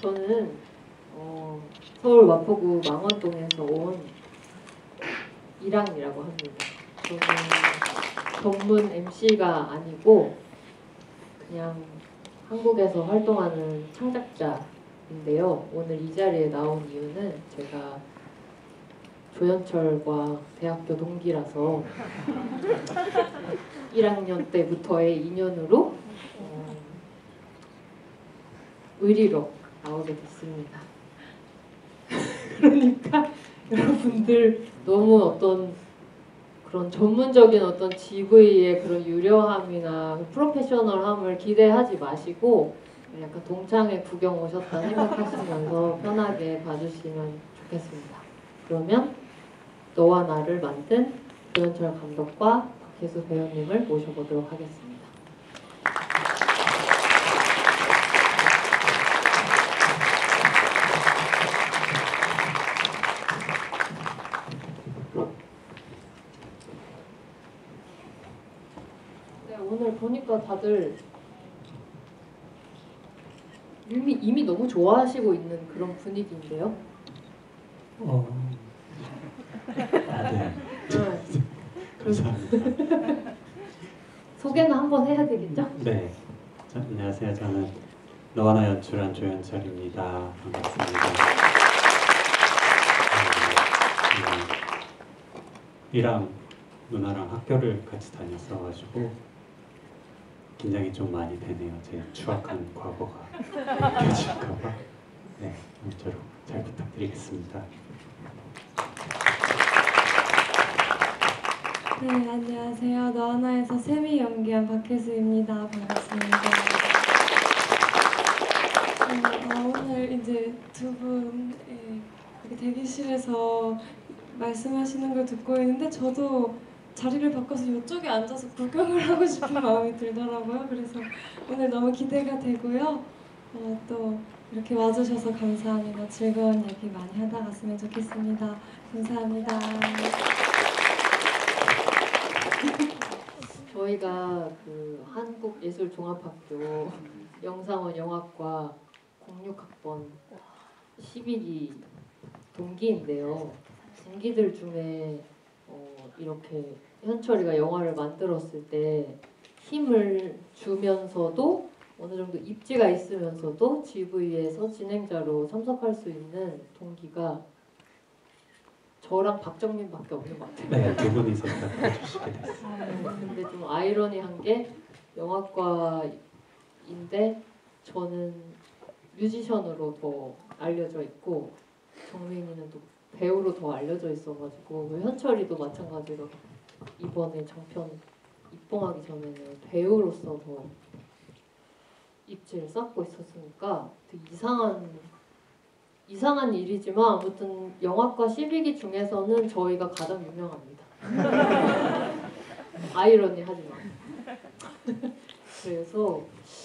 저는 서울 마포구 망원동에서 온 이랑이라고 합니다. 저는 전문 MC가 아니고 그냥 한국에서 활동하는 창작자인데요. 오늘 이 자리에 나온 이유는 제가 조연철과 대학교 동기라서 1학년 때부터의 인연으로 의리로 나오게 됐습니다. 그러니까 여러분들 너무 어떤 그런 전문적인 어떤 GV의 그런 유려함이나 프로페셔널함을 기대하지 마시고 약간 동창회 구경 오셨다 생각하시면서 편하게 봐주시면 좋겠습니다. 그러면 너와 나를 만든 조연철 감독과 박혜수 배우님을 모셔보도록 하겠습니다. 오늘 보니까 다들 이미 너무 좋아하시고 있는 그런 분위기인데요. 네. 감사합니다. 소개는 한번 해야 되겠죠? 네. 안녕하세요. 저는 너와 나 연출한 조연철입니다. 반갑습니다. 이랑 누나랑 학교를 같이 다녔어가지고 긴장이 좀 많이 되네요. 제 추악한 과거가 느껴질까봐. 네, 아무쪼록 잘 부탁드리겠습니다. 네, 안녕하세요. 너와 나에서 세미 연기한 박혜수입니다. 반갑습니다. 오늘 이제 두 분 이렇게 대기실에서 말씀하시는 걸 듣고 있는데 저도 자리를 바꿔서 이쪽에 앉아서 구경을 하고 싶은 마음이 들더라고요. 그래서 오늘 너무 기대가 되고요. 또 이렇게 와주셔서 감사합니다. 즐거운 얘기 많이 하다 갔으면 좋겠습니다. 감사합니다. 저희가 그 한국예술종합학교 영상원 영화과 06학번 12기 동기인데요. 동기들 중에 이렇게 현철이가 영화를 만들었을 때 힘을 주면서도 어느 정도 입지가 있으면서도 GV에서 진행자로 참석할 수 있는 동기가 저랑 박정민밖에 없는 것 같아요. 네, 두 분이서 해주시게 됐어요. 근데 좀 아이러니한 게 영화과인데 저는 뮤지션으로 더 알려져 있고 정민이는 또 배우로 더 알려져 있어가지고 현철이도 마찬가지로 이번에 장편 입봉하기 전에는 배우로서 더 입지를 쌓고 있었으니까 되게 이상한 일이지만 아무튼 영화과 12기 중에서는 저희가 가장 유명합니다. 아이러니하지만 그래서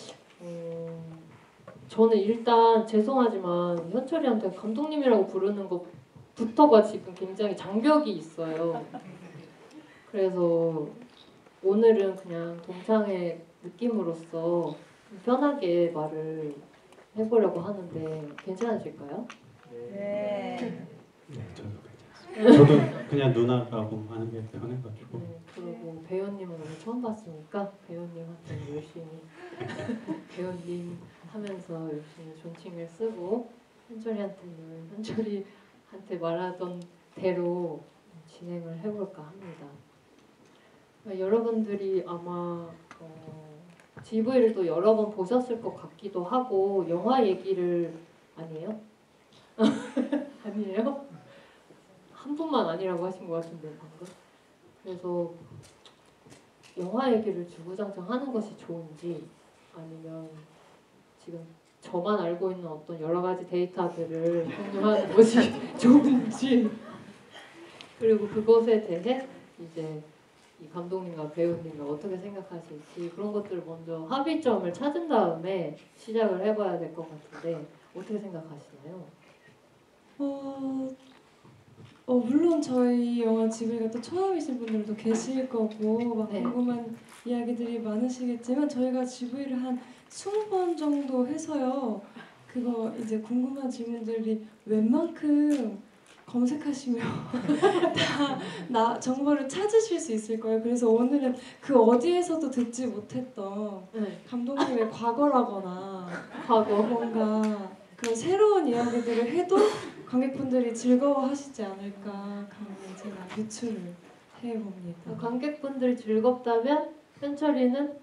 저는 일단 죄송하지만 현철이한테 감독님이라고 부르는 것부터가 지금 굉장히 장벽이 있어요. 그래서 오늘은 그냥 동창회 느낌으로서 편하게 말을 해보려고 하는데 괜찮으실까요? 네. 네, 저도 괜찮습니다. 저도 그냥 누나라고 하는 게 편해가지고. 그리고 배우님은 오늘 처음 봤으니까 배우님한테 열심히 배우님 하면서 열심히 존칭을 쓰고 현철이한테는 현철이한테 말하던 대로 진행을 해볼까 합니다. 여러분들이 아마 GV를 또 여러 번 보셨을 것 같기도 하고 영화 얘기를 아니에요? 아니에요? 한 분만 아니라고 하신 것 같은데 방금. 그래서 영화 얘기를 주구장창 하는 것이 좋은지 아니면 지금 저만 알고 있는 어떤 여러 가지 데이터들을 공유하는 것이 좋은지 그리고 그것에 대해 이제 이 감독님과 배우님이 어떻게 생각하실지 그런 것들을 먼저 합의점을 찾은 다음에 시작을 해봐야 될 것 같은데 어떻게 생각하시나요? 물론 저희 영화 GV가 또 처음이신 분들도 계실 거고 막 네. 궁금한 이야기들이 많으시겠지만 저희가 GV를 한 20번 정도 해서요. 그거 이제 궁금한 질문들이 웬만큼 검색하시면 다 정보를 찾으실 수 있을 거예요. 그래서 오늘은 그 어디에서도 듣지 못했던 네, 감독님의 과거라거나 과거. 뭔가 그런 새로운 이야기들을 해도 관객분들이 즐거워하시지 않을까 감히 제가 유추를 해봅니다. 관객분들이 즐겁다면 현철이는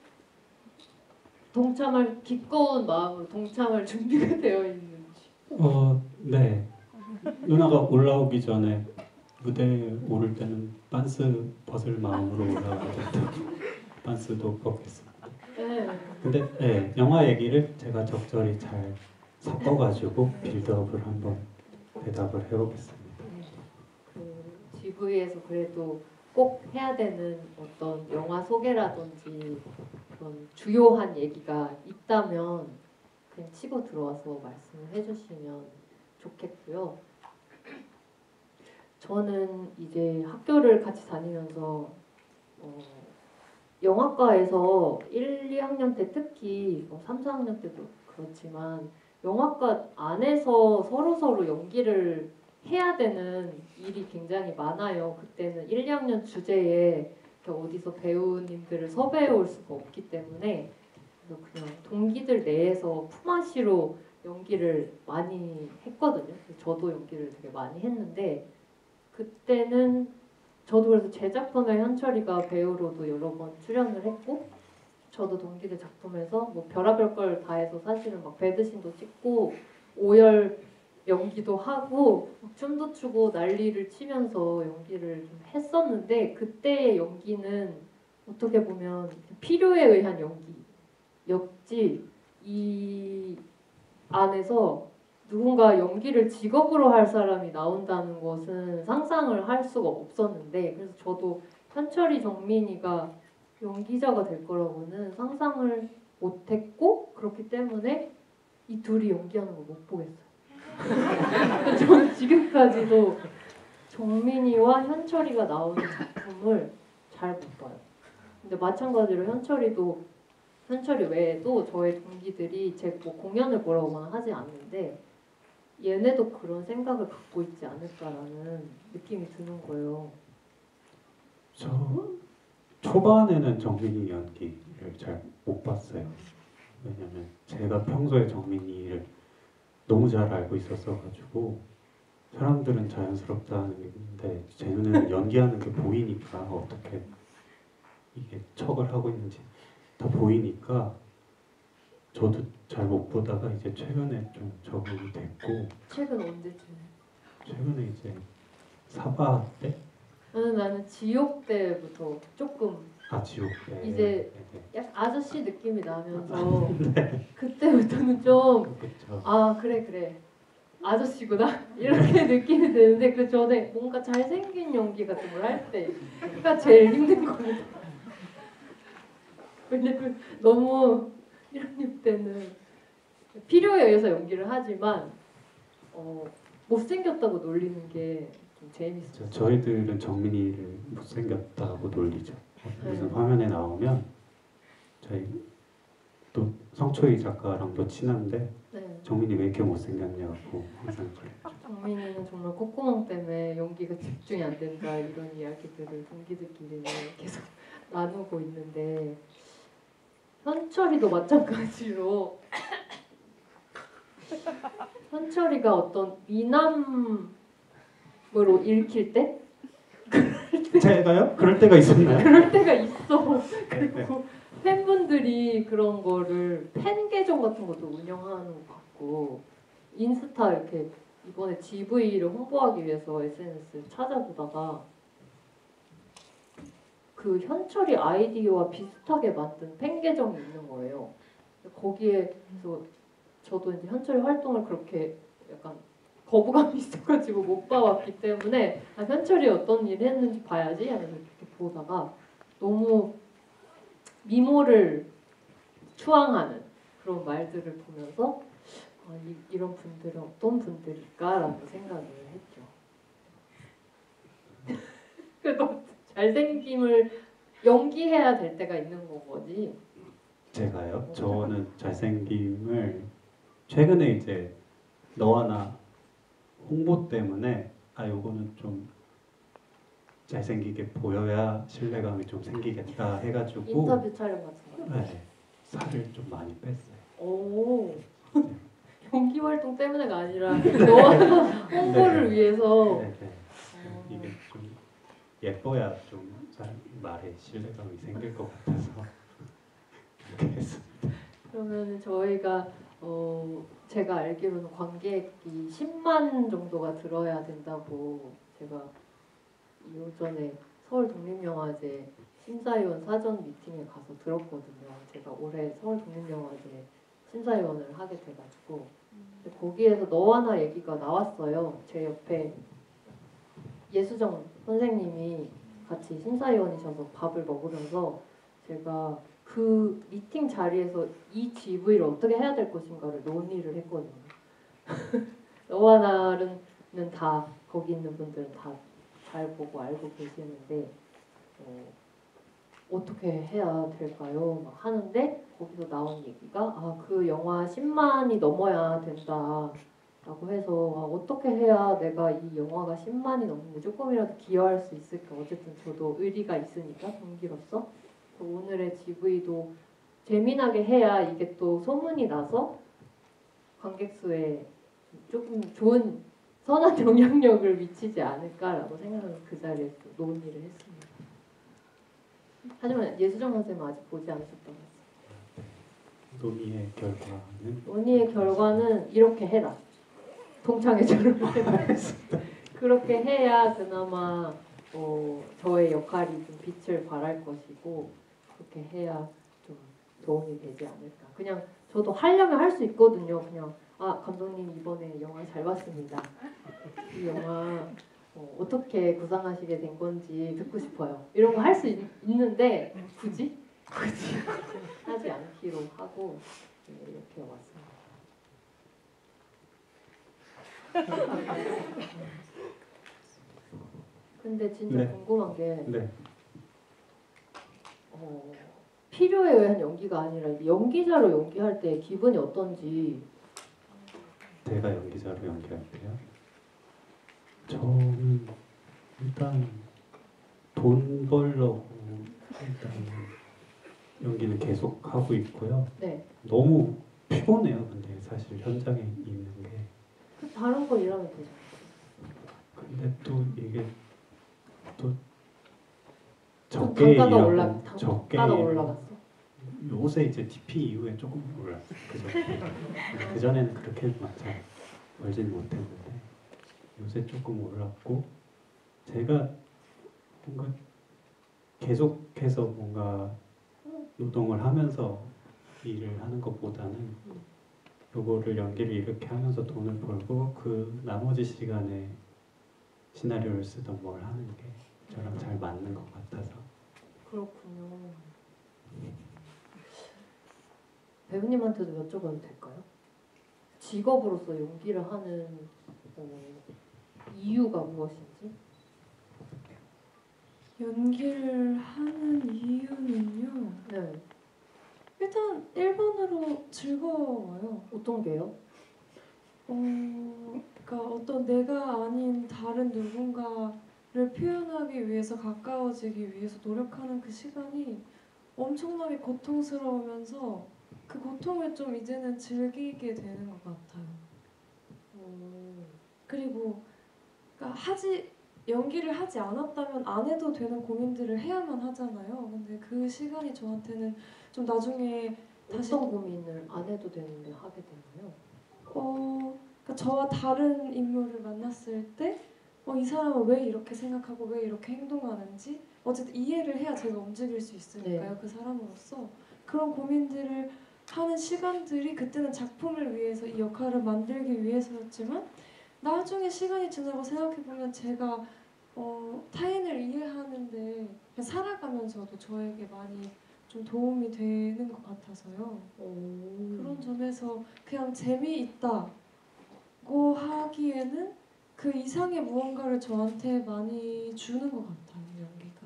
동참할 기꺼운 마음으로 동참할 준비가 되어 있는지. 네. 누나가 올라오기 전에 무대에 오를 때는 빤스 벗을 마음으로 올라가겠다. 빤스도 벗겠습니다. 네. 근데 네, 영화 얘기를 제가 적절히 잘 섞어가지고 빌드업을 한번 대답을 해보겠습니다. 그 GV에서 그래도 꼭 해야 되는 어떤 영화 소개라든지 그런 주요한 얘기가 있다면 그냥 치고 들어와서 말씀을 해주시면 좋겠고요. 저는 이제 학교를 같이 다니면서 영화과에서 1, 2학년 때 특히 3, 4학년 때도 그렇지만 영화과 안에서 서로 연기를 해야 되는 일이 굉장히 많아요. 그때는 1, 2학년 주제에 이렇게 어디서 배우님들을 섭외해 올 수가 없기 때문에 그래서 그냥 동기들 내에서 품앗이로 연기를 많이 했거든요. 그래서 저도 연기를 되게 많이 했는데 그때는 저도 그래서 제 작품에 현철이가 배우로도 여러 번 출연을 했고 저도 동기들 작품에서 뭐 별의별 걸 다 해서 사실은 막 배드신도 찍고 오열 연기도 하고 막 춤도 추고 난리를 치면서 연기를 좀 했었는데 그때의 연기는 어떻게 보면 필요에 의한 연기였지 이 안에서 누군가 연기를 직업으로 할 사람이 나온다는 것은 상상을 할 수가 없었는데 그래서 저도 현철이 정민이가 연기자가 될 거라고는 상상을 못했고 그렇기 때문에 이 둘이 연기하는 걸 못 보겠어요. 저는 지금까지도 정민이와 현철이가 나오는 작품을 잘 못 봐요. 근데 마찬가지로 현철이 외에도 저의 동기들이 제 뭐 공연을 보러오거나 하지 않는데 얘네도 그런 생각을 갖고 있지 않을까라는 느낌이 드는 거예요. 저 초반에는 정민이 연기를 잘 못 봤어요. 왜냐면 제가 평소에 정민이를 너무 잘 알고 있었어가지고 사람들은 자연스럽다는 얘기인데 제 눈에는 연기하는 게 보이니까 어떻게 이게 척을 하고 있는지 다 보이니까 저도 잘 못 보다가 이제 최근에 좀 적응이 됐고 최근 언제쯤? 최근에 이제 사바 때? 나는 지옥 때부터 조금 지옥 때 이제 네, 약간 아저씨 느낌이 나면서 그때부터는 좀 그렇죠. 그래 아저씨구나 이렇게 느낌이 드는데 그 전에 뭔가 잘생긴 연기 같은 걸 할 때가 제일 힘든 거예요. 왜냐면 너무 1학년 때는 필요에 의해서 연기를 하지만 못생겼다고 놀리는 게 좀 재밌어요. 저희들은 정민이를 못생겼다고 놀리죠. 무슨 네. 화면에 나오면 저희 또 성초희 작가랑도 친한데 네. 정민이 왜 이렇게 못생겼냐고 항상 그래요. 정민이는 정말 콧구멍 때문에 연기가 집중이 안 된다 이런 이야기들을 동기들끼리는 계속 나누고 있는데 현철이도 마찬가지로 현철이가 어떤 미남으로 읽힐 때 제가요? 그럴 때가 있었나요? 그럴 때가 있어. 그리고 팬분들이 그런 거를 팬 계정 같은 것도 운영하는 것 같고 인스타 이렇게 이번에 GV를 홍보하기 위해서 SNS를 찾아보다가 그 현철이 아이디와 비슷하게 만든 팬 계정이 있는 거예요. 거기에서 저도 이제 현철이 활동을 그렇게 약간 거부감이 있어가지고 못 봐왔기 때문에 현철이 어떤 일을 했는지 봐야지 하면서 이렇게 보다가 너무 미모를 추앙하는 그런 말들을 보면서 이런 분들은 어떤 분들일까라는 생각을 했죠. 그래도 잘생김을 연기해야 될 때가 있는 거지. 제가요? 저는 잘생김을 최근에 이제 너와 나 홍보 때문에 요거는 좀 잘생기게 보여야 신뢰감이 좀 생기겠다 해가지고 인터뷰 촬영 같은 거. 네, 살을 좀 많이 뺐어요. 오. 연기 활동 때문에가 아니라 너와 홍보를 네. 위해서. 네, 네. 이게 좀 예뻐야 좀 말에 신뢰감이 생길 것 같아서 이렇게 했습니다. 그러면 저희가 제가 알기로는 관객이 10만 정도가 들어야 된다고 제가 오전에 서울 독립영화제 심사위원 사전 미팅에 가서 들었거든요. 제가 올해 서울 독립영화제 심사위원을 하게 돼가지고 근데 거기에서 너와 나 얘기가 나왔어요. 제 옆에 예수정 선생님이 같이 심사위원이셔서 밥을 먹으면서 제가 그 미팅 자리에서 이 GV를 어떻게 해야 될 것인가를 논의를 했거든요. 너와 나는 다 거기 있는 분들은 다 잘 보고 알고 계시는데 어떻게 해야 될까요? 막 하는데 거기서 나온 얘기가 그 영화 10만이 넘어야 된다. 라고 해서 어떻게 해야 내가 이 영화가 10만이 넘는데 조금이라도 기여할 수 있을까. 어쨌든 저도 의리가 있으니까 동기로서 오늘의 GV도 재미나게 해야 이게 또 소문이 나서 관객 수에 조금 좋은 선한 영향력을 미치지 않을까라고 생각하면서 그 자리에서 논의를 했습니다. 하지만 예수정 선생님은 아직 보지 않으셨다고 했어요. 논의의 결과는 논의의 결과는 이렇게 해라. 동창회처럼 해라. 그렇게 해야 그나마 저의 역할이 좀 빛을 발할 것이고 그렇게 해야 좀 도움이 되지 않을까. 그냥 저도 하려면 할 수 있거든요. 그냥 감독님 이번에 영화 잘 봤습니다. 이 영화 어떻게 구상하시게 된 건지 듣고 싶어요. 이런 거 할 수 있는데 굳이 하지 않기로 하고 이렇게 왔습니다. 근데 진짜 네. 궁금한 게 네. 필요에 의한 연기가 아니라 연기자로 연기할 때 기분이 어떤지. 제가 연기자로 연기할 때요. 저는 일단 돈 벌려고 일단 연기는 계속 하고 있고요. 네. 너무 피곤해요. 근데 사실 현장에 있는 게. 다른 거 일하면 되죠. 근데 또 이게 또 좀 적게 단가가 일하고 적게 단가가 일하고 올라갔어. 요새 이제 DP 이후에 조금 올랐어요. 그 전에는 그렇게 막 잘 벌지는 못했는데 요새 조금 올랐고 제가 뭔가 계속해서 뭔가 노동을 하면서 일을 하는 것보다는 요거를 연기를 이렇게 하면서 돈을 벌고 그 나머지 시간에 시나리오를 쓰던 뭘 하는 게 저랑 잘 맞는 것 같아서. 그렇군요. 배우님한테도 여쭤봐도 될까요? 직업으로서 연기를 하는 이유가 무엇인지? 연기를 하는 이유는요. 네. 일단 1번으로 즐거워요. 어떤 게요? 그러니까 어떤 내가 아닌 다른 누군가를 표현하기 위해서 가까워지기 위해서 노력하는 그 시간이 엄청나게 고통스러우면서 그 고통을 좀 이제는 즐기게 되는 것 같아요. 그리고 그러니까 연기를 하지 않았다면 안 해도 되는 고민들을 해야만 하잖아요. 근데 그 시간이 저한테는 좀 나중에 다시 어떤 고민을 안 해도 되는데 하게 되나요? 그러니까 저와 다른 인물을 만났을 때 이 사람은 왜 이렇게 생각하고 왜 이렇게 행동하는지 어쨌든 이해를 해야 제가 움직일 수 있으니까요. 네. 그 사람으로서 그런 고민들을 하는 시간들이 그때는 작품을 위해서 이 역할을 만들기 위해서였지만 나중에 시간이 지나고 생각해보면 제가 타인을 이해하는데 그냥 살아가면서도 저에게 많이 좀 도움이 되는 것 같아서요. 그런 점에서 그냥 재미있다고 하기에는 그 이상의 무언가를 저한테 많이 주는 것 같아요, 연기가.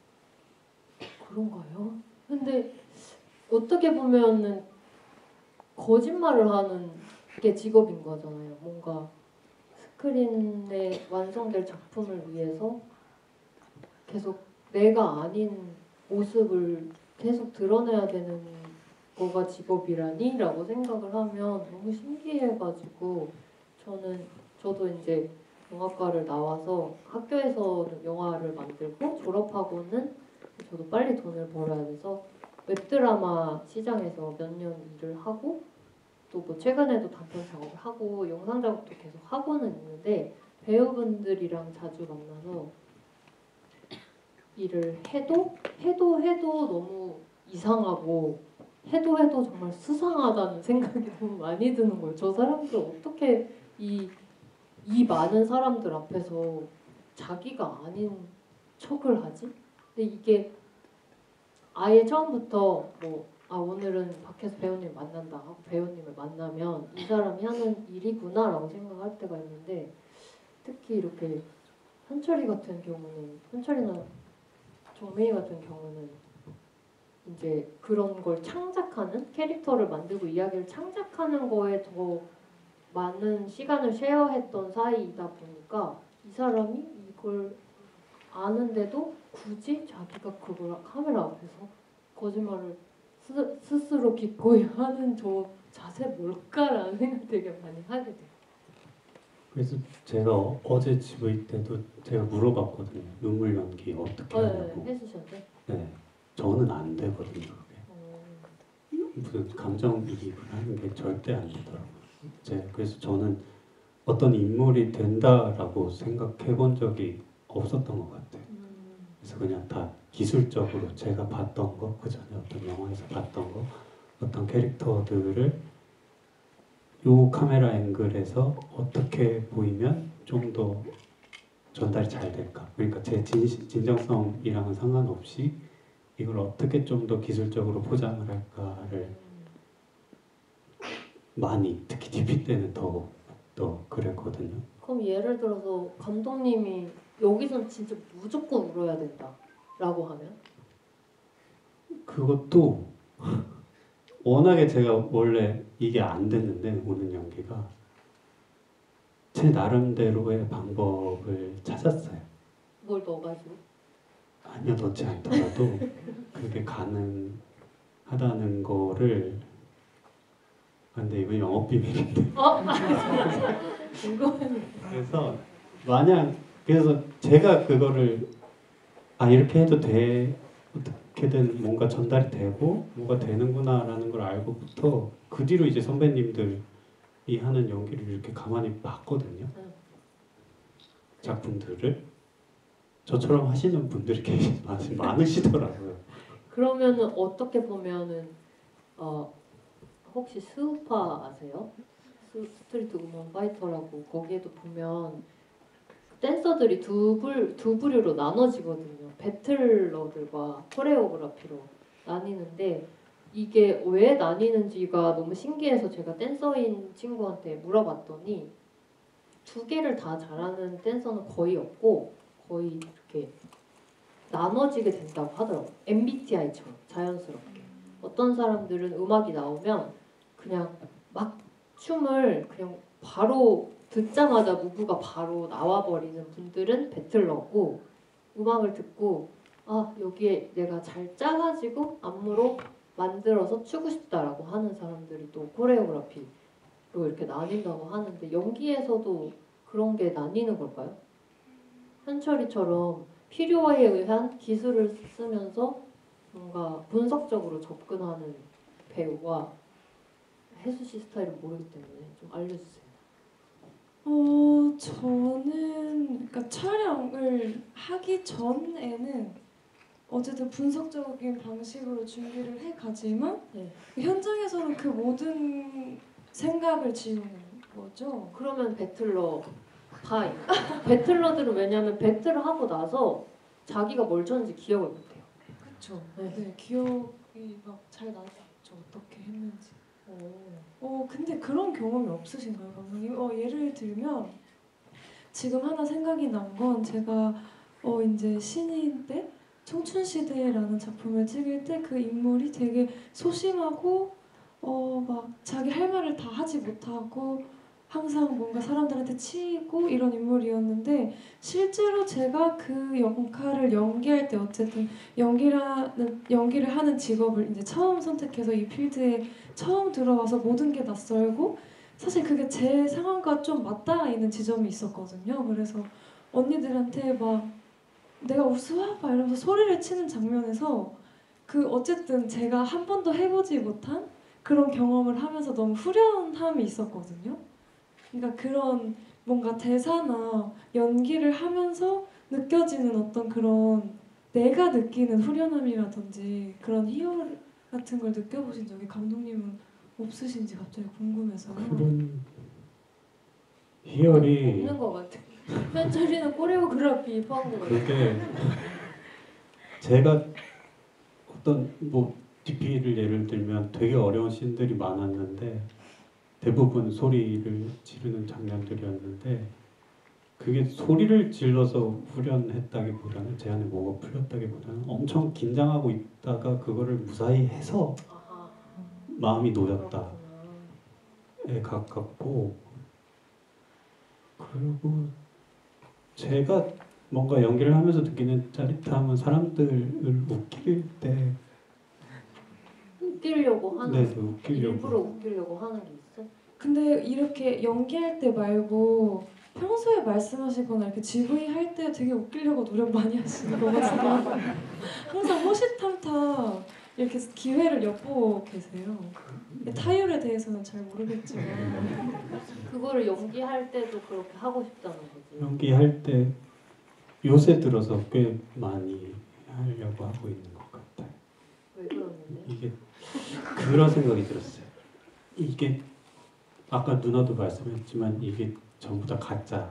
그런가요? 근데 어떻게 보면은 거짓말을 하는 게 직업인 거잖아요. 뭔가 스크린에 완성될 작품을 위해서 계속 내가 아닌 모습을 계속 드러내야 되는 거가 직업이라니? 라고 생각을 하면 너무 신기해가지고 저도 이제 영화과를 나와서 학교에서는 영화를 만들고 졸업하고는 저도 빨리 돈을 벌어야 돼서 웹드라마 시장에서 몇 년 일을 하고 또 뭐 최근에도 단편 작업을 하고 영상 작업도 계속 하고는 있는데 배우분들이랑 자주 만나서 일을 해도 너무 이상하고 해도 정말 수상하다는 생각이 너무 많이 드는 거예요. 저 사람들 어떻게 이 많은 사람들 앞에서 자기가 아닌 척을 하지? 근데 이게 아예 처음부터 오늘은 밖에서 배우님 만난다 하고 배우님을 만나면 이 사람이 하는 일이구나라고 생각할 때가 있는데 특히 이렇게 현철이나 정민이 같은 경우는 이제 그런 걸 창작하는 캐릭터를 만들고 이야기를 창작하는 거에 더 많은 시간을 쉐어했던 사이이다 보니까 이 사람이 이걸 아는데도 굳이 자기가 그걸 카메라 앞에서 거짓말을 스스로 기꺼이 하는 저 자세 뭘까라는 생각 되게 많이 하게 돼요. 그래서 제가 어제 집에 때도 제가 물어봤거든요. 눈물 연기 어떻게 하냐고. 해주셨죠? 네, 저는 안 되거든요. 그게. 무슨 감정이입을 하는 게 절대 안 되더라고요. 그래서 저는 어떤 인물이 된다라고 생각해 본 적이 없었던 것 같아요. 그래서 그냥 다 기술적으로 제가 봤던 거, 그 전에 어떤 영화에서 봤던 거, 어떤 캐릭터들을 요 카메라 앵글에서 어떻게 보이면 좀 더 전달이 잘 될까? 그러니까 제 진정성이랑은 상관없이 이걸 어떻게 좀 더 기술적으로 포장을 할까를 많이, 특히 DP 때는 더 그랬거든요. 그럼 예를 들어서 감독님이 여기선 진짜 무조건 울어야 된다라고 하면? 그것도 워낙에 제가 원래 이게 안 됐는데 우는 연기가 제 나름대로의 방법을 찾았어요. 뭘 넣어가지고? 아니요, 넣지 않더라도 그게 가능하다는 거를. 근데 이건 영업 비밀인데. 궁금해. 그래서 그래서 제가 그거를 이렇게 해도 돼, 어떻게든 뭔가 전달이 되고 뭐가 되는구나라는 걸 알고부터 그 뒤로 이제 선배님들이 하는 연기를 이렇게 가만히 봤거든요. 작품들을 저처럼 하시는 분들이 많으시더라고요. 그러면은 어떻게 보면은 혹시 스우파 아세요? 스트리트 우먼 파이터라고 거기에도 보면 댄서들이 두 부류로 나눠지거든요. 배틀러들과 코레오그라피로 나뉘는데 이게 왜 나뉘는지가 너무 신기해서 제가 댄서인 친구한테 물어봤더니 두 개를 다 잘하는 댄서는 거의 없고 거의 이렇게 나눠지게 된다고 하더라고요. MBTI처럼 자연스럽게. 어떤 사람들은 음악이 나오면 그냥 막 춤을 그냥 바로 듣자마자 무브가 바로 나와버리는 분들은 배틀러고 음악을 듣고 여기에 내가 잘 짜가지고 안무로 만들어서 추고 싶다라고 하는 사람들이 또 코레오그라피로 이렇게 나뉜다고 하는데 연기에서도 그런 게 나뉘는 걸까요? 현철이처럼 필요에 의한 기술을 쓰면서 뭔가 분석적으로 접근하는 배우와 혜수 씨 스타일을 모르기 때문에 좀 알려주세요. 저는 그러니까 촬영을 하기 전에는 어쨌든 분석적인 방식으로 준비를 해가지만 현장에서는 그 모든 생각을 지우는 거죠. 그러면 배틀러 배틀러들은 왜냐하면 배틀을 하고 나서 자기가 뭘 쳤는지 기억을 못해요. 그렇죠. 네, 기억이 막 잘 나지 않죠. 어떻게 했는지. 근데 그런 경험이 없으신가요, 감독님? 예를 들면 지금 하나 생각이 난 건 제가 이제 신인 때 청춘시대라는 작품을 찍을 때 그 인물이 되게 소심하고 막 자기 할 말을 다 하지 못하고 항상 뭔가 사람들한테 치이고 이런 인물이었는데 실제로 제가 그 역할을 연기할 때 어쨌든 연기를 하는 직업을 이제 처음 선택해서 이 필드에 처음 들어와서 모든 게 낯설고 사실 그게 제 상황과 좀 맞닿아 있는 지점이 있었거든요. 그래서 언니들한테 막 내가 우스워 막 이러면서 소리를 치는 장면에서 그 어쨌든 제가 한 번도 해보지 못한 그런 경험을 하면서 너무 후련함이 있었거든요. 그러니까 그런 뭔가 대사나 연기를 하면서 느껴지는 어떤 그런 내가 느끼는 후련함이라든지 그런 희열 같은 걸 느껴보신 적이 감독님은 없으신지 갑자기 궁금해서요. 그런 희열이 없는 것 같아. 현철이는 코레오그라피 입한 것 같아. 그게 제가 어떤 뭐 DP를 예를 들면 되게 어려운 씬들이 많았는데 대부분 소리를 지르는 장면들이었는데 그게 소리를 질러서 후련했다기보다는 제 안에 뭐가 풀렸다기보다는 엄청 긴장하고 있다가 그거를 무사히 해서 아하, 마음이 놓였다에 그렇구나. 가깝고 그리고 제가 뭔가 연기를 하면서 느끼는 짜릿함은 사람들을 웃길 때 웃기려고 하는, 네, 웃기려고 일부러 웃기려고 하는 게 있어? 근데 이렇게 연기할 때 말고 평소에 말씀하시거나 이렇게 GV 할 때 되게 웃기려고 노력 많이 하시는 것 같아요. 항상 호시탐탐 이렇게 기회를 엿보고 계세요. 타율에 대해서는 잘 모르겠지만 그거를 연기할 때도 그렇게 하고 싶다는 거지. 연기할 때 요새 들어서 꽤 많이 하려고 하고 있는 것 같아요. 왜 그러는데? 이게 그런 생각이 들었어요. 이게 아까 누나도 말씀했지만 이게 전부 다 가짜고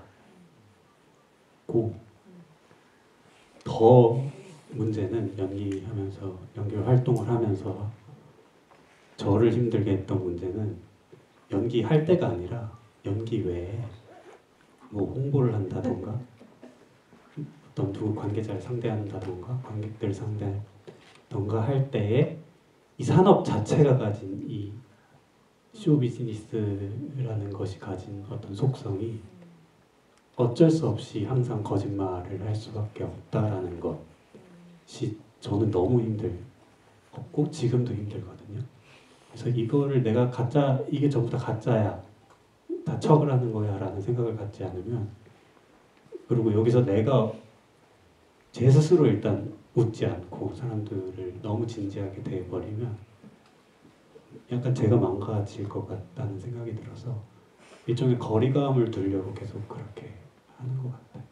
더 문제는 연기하면서 연기 활동을 하면서 저를 힘들게 했던 문제는 연기할 때가 아니라 연기 외에 뭐 홍보를 한다던가 어떤 누구 관계자를 상대한다던가 관객들 상대하던가 할 때에 이 산업 자체가 가진 이 쇼 비즈니스라는 것이 가진 어떤 속성이 어쩔 수 없이 항상 거짓말을 할 수밖에 없다라는 것이 저는 너무 힘들었고 지금도 힘들거든요. 그래서 이거를 내가 가짜 이게 전부 다 가짜야 다 척을 하는 거야 라는 생각을 갖지 않으면 그리고 여기서 내가 제 스스로 일단 웃지 않고 사람들을 너무 진지하게 대해버리면 약간 제가 망가질 것 같다는 생각이 들어서 일종의 거리감을 두려고 계속 그렇게 하는 것 같아요.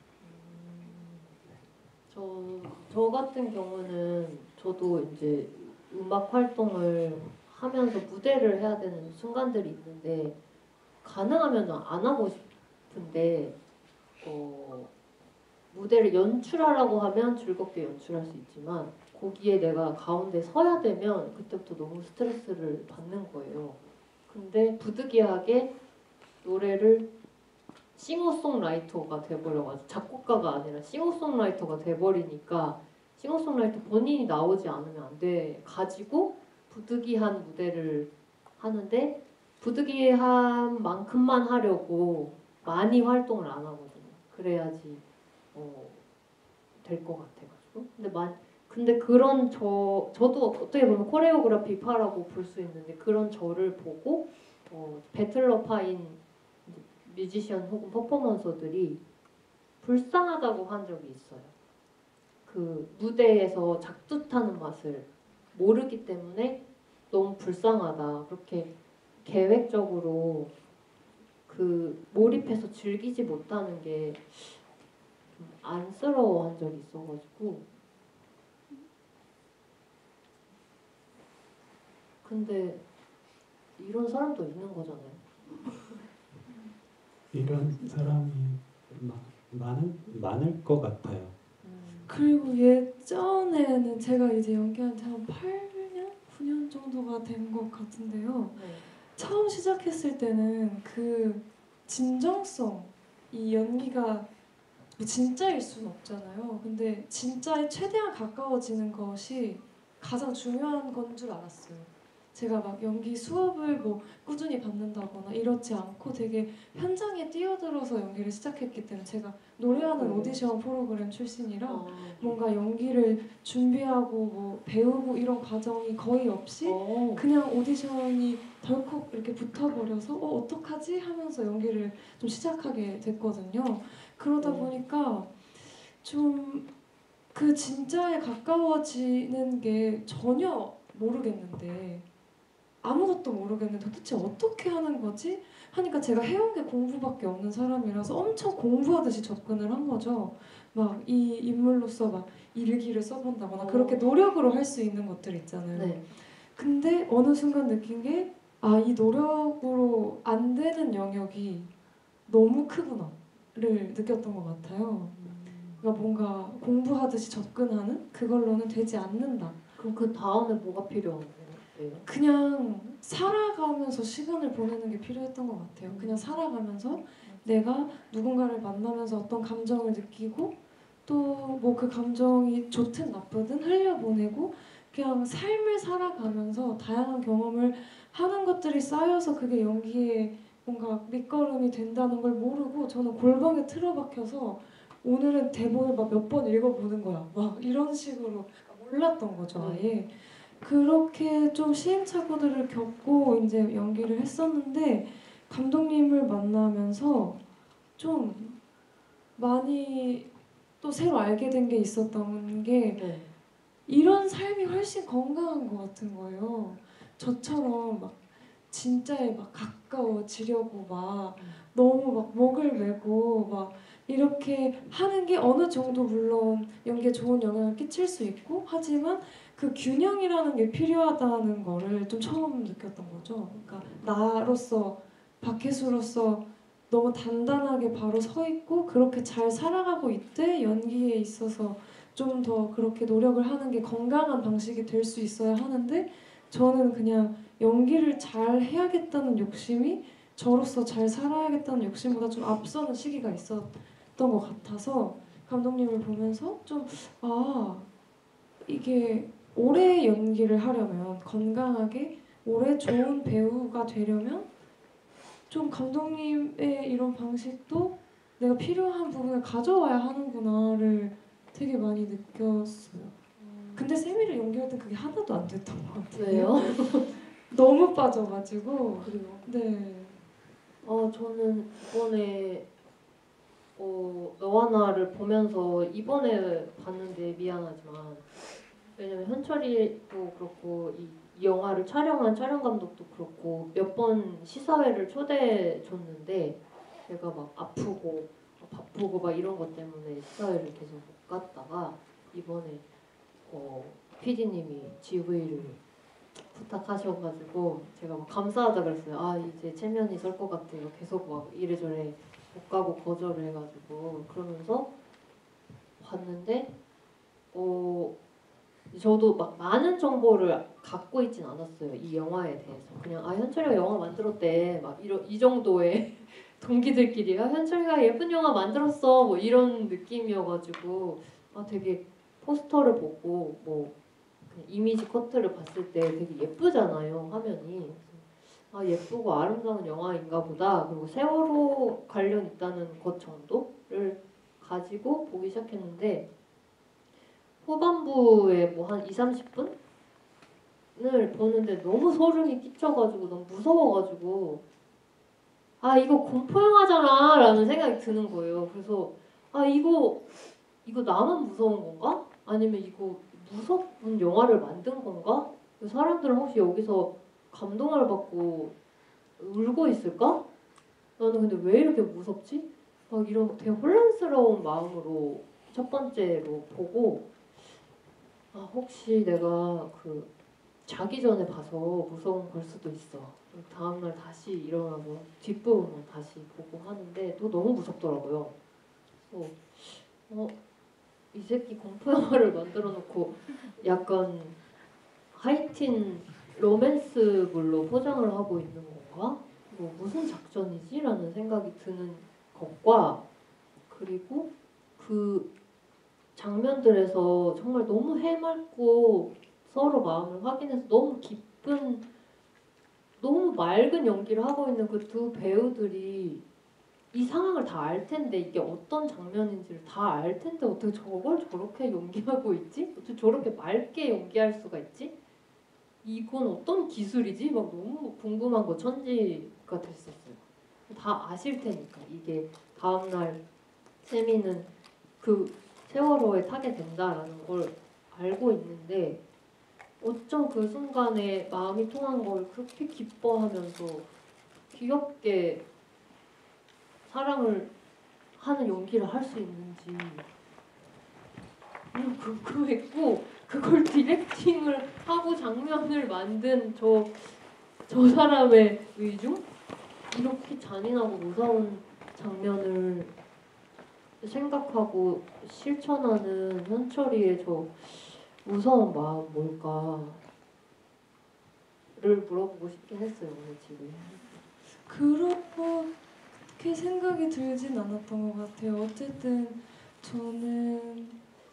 저 같은 경우는 저도 이제 음악 활동을 하면서 무대를 해야 되는 순간들이 있는데 가능하면 안 하고 싶은데 무대를 연출하라고 하면 즐겁게 연출할 수 있지만 거기에 내가 가운데 서야 되면 그때부터 너무 스트레스를 받는 거예요. 근데 부득이하게 노래를 싱어송라이터가 돼버려가지고 작곡가가 아니라 싱어송라이터가 돼버리니까 싱어송라이터 본인이 나오지 않으면 안 돼 가지고 부득이한 무대를 하는데 부득이한 만큼만 하려고 많이 활동을 안 하거든요. 그래야지 될 것 같아가지고 근데 그런 저도 어떻게 보면 코레오그라피파라고 볼 수 있는데 그런 저를 보고 배틀러파인 뮤지션 혹은 퍼포먼서들이 불쌍하다고 한 적이 있어요. 그 무대에서 작두타는 맛을 모르기 때문에 너무 불쌍하다. 그렇게 계획적으로 그 몰입해서 즐기지 못하는 게 좀 안쓰러워한 적이 있어가지고 근데 이런 사람도 있는 거잖아요. 이런 사람이 많을 것 같아요. 그리고 예전에는 제가 이제 연기한 지 한 8년? 9년 정도가 된 것 같은데요. 네. 처음 시작했을 때는 그 진정성, 이 연기가 진짜일 수는 없잖아요. 근데 진짜에 최대한 가까워지는 것이 가장 중요한 건 줄 알았어요. 제가 막 연기 수업을 뭐 꾸준히 받는다거나 이렇지 않고 되게 현장에 뛰어들어서 연기를 시작했기 때문에 제가 노래하는 오디션 프로그램 출신이라 뭔가 연기를 준비하고 뭐 배우고 이런 과정이 거의 없이 그냥 오디션이 덜컥 이렇게 붙어버려서 어떡하지 하면서 연기를 좀 시작하게 됐거든요. 그러다 보니까 좀 그 진짜에 가까워지는 게 전혀 모르겠는데 아무것도 모르겠는데 도대체 어떻게 하는 거지? 하니까 제가 해온 게 공부밖에 없는 사람이라서 엄청 공부하듯이 접근을 한 거죠. 막 이 인물로서 막 일기를 써본다거나 그렇게 노력으로 할 수 있는 것들 있잖아요. 네. 근데 어느 순간 느낀 게 이 노력으로 안 되는 영역이 너무 크구나를 느꼈던 것 같아요. 그러니까 뭔가 공부하듯이 접근하는 그걸로는 되지 않는다. 그럼 그 다음에 뭐가 필요한 거예요? 그냥 살아가면서 시간을 보내는 게 필요했던 것 같아요. 그냥 살아가면서 내가 누군가를 만나면서 어떤 감정을 느끼고 또 뭐 그 감정이 좋든 나쁘든 흘려보내고 그냥 삶을 살아가면서 다양한 경험을 하는 것들이 쌓여서 그게 연기에 뭔가 밑거름이 된다는 걸 모르고 저는 골방에 틀어박혀서 오늘은 대본을 막 몇 번 읽어보는 거야. 막 이런 식으로 몰랐던 거죠, 아예. 그렇게 좀 시행착오들을 겪고 이제 연기를 했었는데 감독님을 만나면서 좀 많이 또 새로 알게 된 게 있었던 게 이런 삶이 훨씬 건강한 것 같은 거예요. 저처럼 막 진짜에 막 가까워지려고 막 너무 막 목을 메고 막 이렇게 하는 게 어느 정도 물론 연기에 좋은 영향을 끼칠 수 있고 하지만 그 균형이라는 게 필요하다는 거를 좀 처음 느꼈던 거죠. 그러니까 나로서 박혜수로서 너무 단단하게 바로 서 있고 그렇게 잘 살아가고 있대 연기에 있어서 좀 더 그렇게 노력을 하는 게 건강한 방식이 될 수 있어야 하는데 저는 그냥 연기를 잘 해야겠다는 욕심이 저로서 잘 살아야겠다는 욕심보다 좀 앞서는 시기가 있었던 것 같아서 감독님을 보면서 좀 이게 오래 연기를 하려면 건강하게 오래 좋은 배우가 되려면 좀 감독님의 이런 방식도 내가 필요한 부분을 가져와야 하는구나를 되게 많이 느꼈어요. 근데 세미를 연기할 때 그게 하나도 안 됐던 것 같아요. 왜요? 너무 빠져가지고. 그래요. 네. 저는 이번에 너와 나를 보면서 이번에 봤는데 미안하지만 왜냐면 현철이도 그렇고 이 영화를 촬영한 촬영 감독도 그렇고 몇 번 시사회를 초대해 줬는데 제가 막 아프고 바쁘고 막 이런 것 때문에 시사회를 계속 못 갔다가 이번에 PD님이 GV를 부탁하셔가지고 제가 막 감사하다 그랬어요. 이제 체면이 설 것 같아요. 계속 막 이래저래 못 가고 거절을 해가지고 그러면서 봤는데 저도 막 많은 정보를 갖고 있진 않았어요. 이 영화에 대해서. 그냥 현철이가 영화 만들었대. 막 이 정도의 동기들끼리 현철이가 예쁜 영화 만들었어. 뭐 이런 느낌이어가지고 되게 포스터를 보고 뭐 이미지 커트를 봤을 때 되게 예쁘잖아요. 화면이. 예쁘고 아름다운 영화인가 보다. 그리고 세월호 관련 있다는 것 정도를 가지고 보기 시작했는데 후반부에 뭐 한 20-30분을 보는데 너무 소름이 끼쳐가지고 너무 무서워가지고 이거 공포영화잖아 라는 생각이 드는 거예요. 그래서 이거 나만 무서운 건가? 아니면 이거 무서운 영화를 만든 건가? 사람들은 혹시 여기서 감동을 받고 울고 있을까? 나는 근데 왜 이렇게 무섭지? 막 이런 되게 혼란스러운 마음으로 첫 번째로 보고 혹시 내가 자기 전에 봐서 무서운 걸 수도 있어. 다음날 다시 일어나서 뒷부분만 다시 보고 하는데 또 너무 무섭더라고요. 이 새끼 공포 영화를 만들어 놓고 약간 하이틴 로맨스물로 포장을 하고 있는 건가? 뭐 무슨 작전이지? 라는 생각이 드는 것과 그리고 그 장면들에서 정말 너무 해맑고 서로 마음을 확인해서 너무 깊은 너무 맑은 연기를 하고 있는 그 두 배우들이 이 상황을 다 알 텐데 이게 어떤 장면인지를 다 알 텐데 어떻게 저걸 저렇게 연기하고 있지? 어떻게 저렇게 맑게 연기할 수가 있지? 이건 어떤 기술이지? 막 너무 궁금한 거 천지가 됐었어요. 다 아실 테니까 이게 다음날 세미는 그 세월호에 타게 된다라는 걸 알고 있는데 어쩜 그 순간에 마음이 통한 걸 그렇게 기뻐하면서 귀엽게 사랑을 하는 연기를 할 수 있는지 너무 궁금했고 그걸 디렉팅을 하고 장면을 만든 저 사람의 의중? 이렇게 잔인하고 무서운 장면을 생각하고 실천하는 현철이의 저 무서운 마음 뭘까를 물어보고 싶긴 했어요 오늘 지금. 그렇게 생각이 들진 않았던 것 같아요. 어쨌든 저는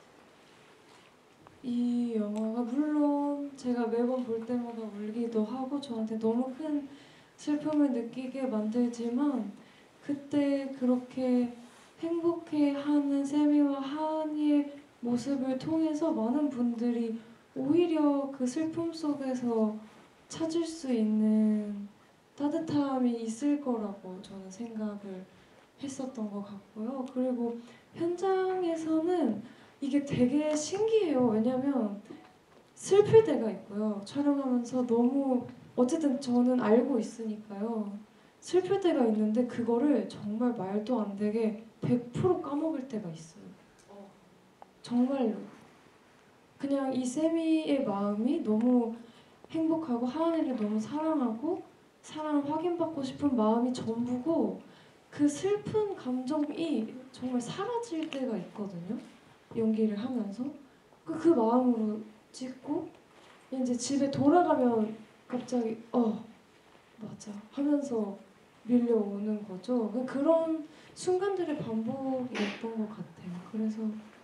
이 영화가 물론 제가 매번 볼 때마다 울기도 하고 저한테 너무 큰 슬픔을 느끼게 만들지만 그때 그렇게 행복해하는 세미와 하은이의 모습을 통해서 많은 분들이 오히려 그 슬픔 속에서 찾을 수 있는 따뜻함이 있을 거라고 저는 생각을 했었던 것 같고요. 그리고 현장에서는 이게 되게 신기해요. 왜냐면 슬플 때가 있고요. 촬영하면서 너무 어쨌든 저는 알고 있으니까요. 슬플 때가 있는데 그거를 정말 말도 안 되게 100% 까먹을 때가 있어요. 정말로. 그냥 이 세미의 마음이 너무 행복하고 하은이를 너무 사랑하고 사랑을 확인받고 싶은 마음이 전부고 그 슬픈 감정이 정말 사라질 때가 있거든요. 연기를 하면서 그 마음으로 찍고 이제 집에 돌아가면 갑자기 맞아 하면서 밀려오는 거죠. 그런 순간들의 반복이었던 것 같아요. 그래서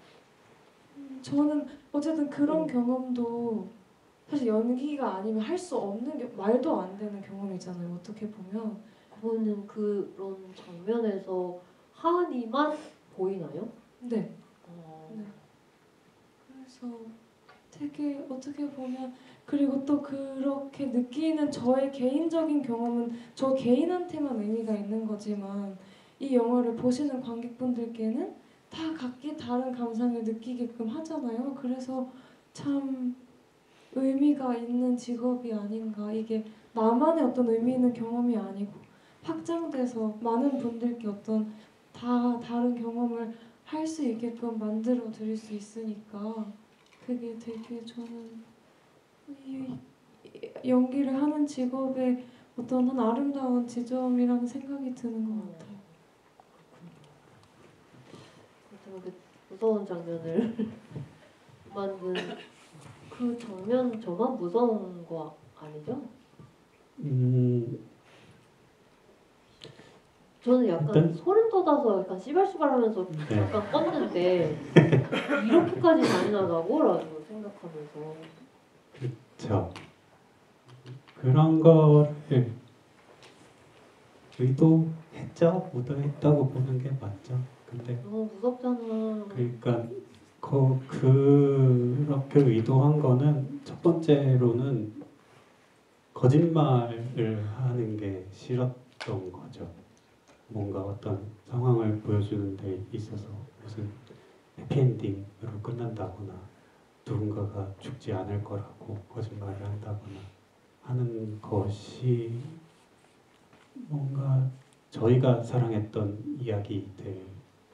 저는 어쨌든 그런 경험도 사실 연기가 아니면 할 수 없는 말도 안 되는 경험이잖아요. 어떻게 보면 그거는 그런 장면에서 하은이만 보이나요? 네. 네. 그래서 되게 어떻게 보면 그리고 또 그렇게 느끼는 저의 개인적인 경험은 저 개인한테만 의미가 있는 거지만 이 영화를 보시는 관객분들께는 다 각기 다른 감상을 느끼게끔 하잖아요. 그래서 참 의미가 있는 직업이 아닌가. 이게 나만의 어떤 의미 있는 경험이 아니고 확장돼서 많은 분들께 어떤 다 다른 경험을 할 수 있게끔 만들어 드릴 수 있으니까 그게 되게 저는 이 연기를 하는 직업의 어떤 한 아름다운 지점이라는 생각이 드는 것 같아요. 그렇게 무서운 장면을 만든 그 장면 저만 무서운 거 아니죠? 저는 약간 일단- 소름 돋아서 약간 씨발씨발하면서 네. 약간 껐는데 이렇게까지 잔인하다고라고 생각하면서 그렇죠. 그런 거를 의도했죠. 의도했다고 보는 게 맞죠. 근데 너무 무섭잖아. 그러니까 그렇게 의도한 거는 첫 번째로는 거짓말을 하는 게 싫었던 거죠. 뭔가 어떤 상황을 보여주는 데 있어서 무슨 해피엔딩으로 끝난다거나 누군가가 죽지 않을 거라고 거짓말을 한다거나 하는 것이 뭔가 저희가 사랑했던 이야기들은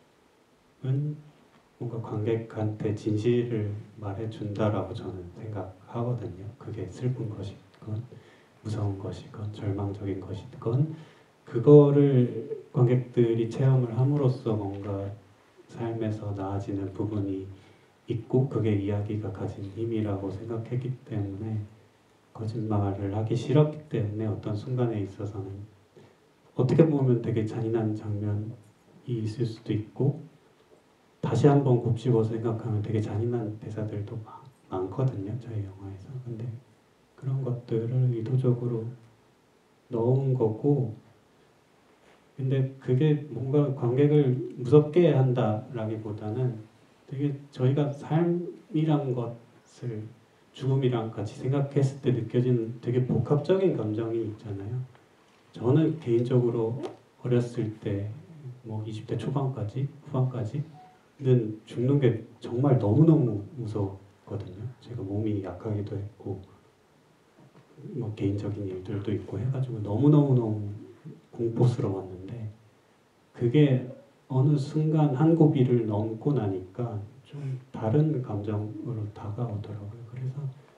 뭔가 관객한테 진실을 말해준다라고 저는 생각하거든요. 그게 슬픈 것이건 무서운 것이건 절망적인 것이건 그거를 관객들이 체험을 함으로써 뭔가 삶에서 나아지는 부분이 있고 그게 이야기가 가진 힘이라고 생각했기 때문에 거짓말을 하기 싫었기 때문에 어떤 순간에 있어서는 어떻게 보면 되게 잔인한 장면이 있을 수도 있고 다시 한번 곱씹어 생각하면 되게 잔인한 대사들도 많거든요. 저희 영화에서. 근데 그런 것들을 의도적으로 넣은 거고, 근데 그게 뭔가 관객을 무섭게 한다라기보다는 되게 저희가 삶이란 것을 죽음이랑 같이 생각했을 때 느껴지는 되게 복합적인 감정이 있잖아요. 저는 개인적으로 어렸을 때 뭐 20대 초반까지 후반까지는 죽는 게 정말 너무너무 무서웠거든요. 제가 몸이 약하기도 했고 뭐 개인적인 일들도 있고 해가지고 너무너무너무 공포스러웠는데 그게 어느 순간 한 고비를 넘고 나니까 좀 다른 감정으로 다가오더라고요. 그래서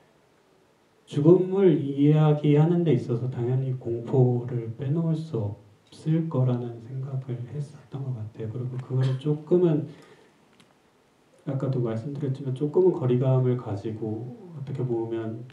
죽음을 이야기하는 데 있어서 당연히 공포를 빼놓을 수 없을 거라는 생각을 했었던 것 같아요. 그리고 그걸 조금은 아까도 말씀드렸지만 조금은 거리감을 가지고 어떻게 보면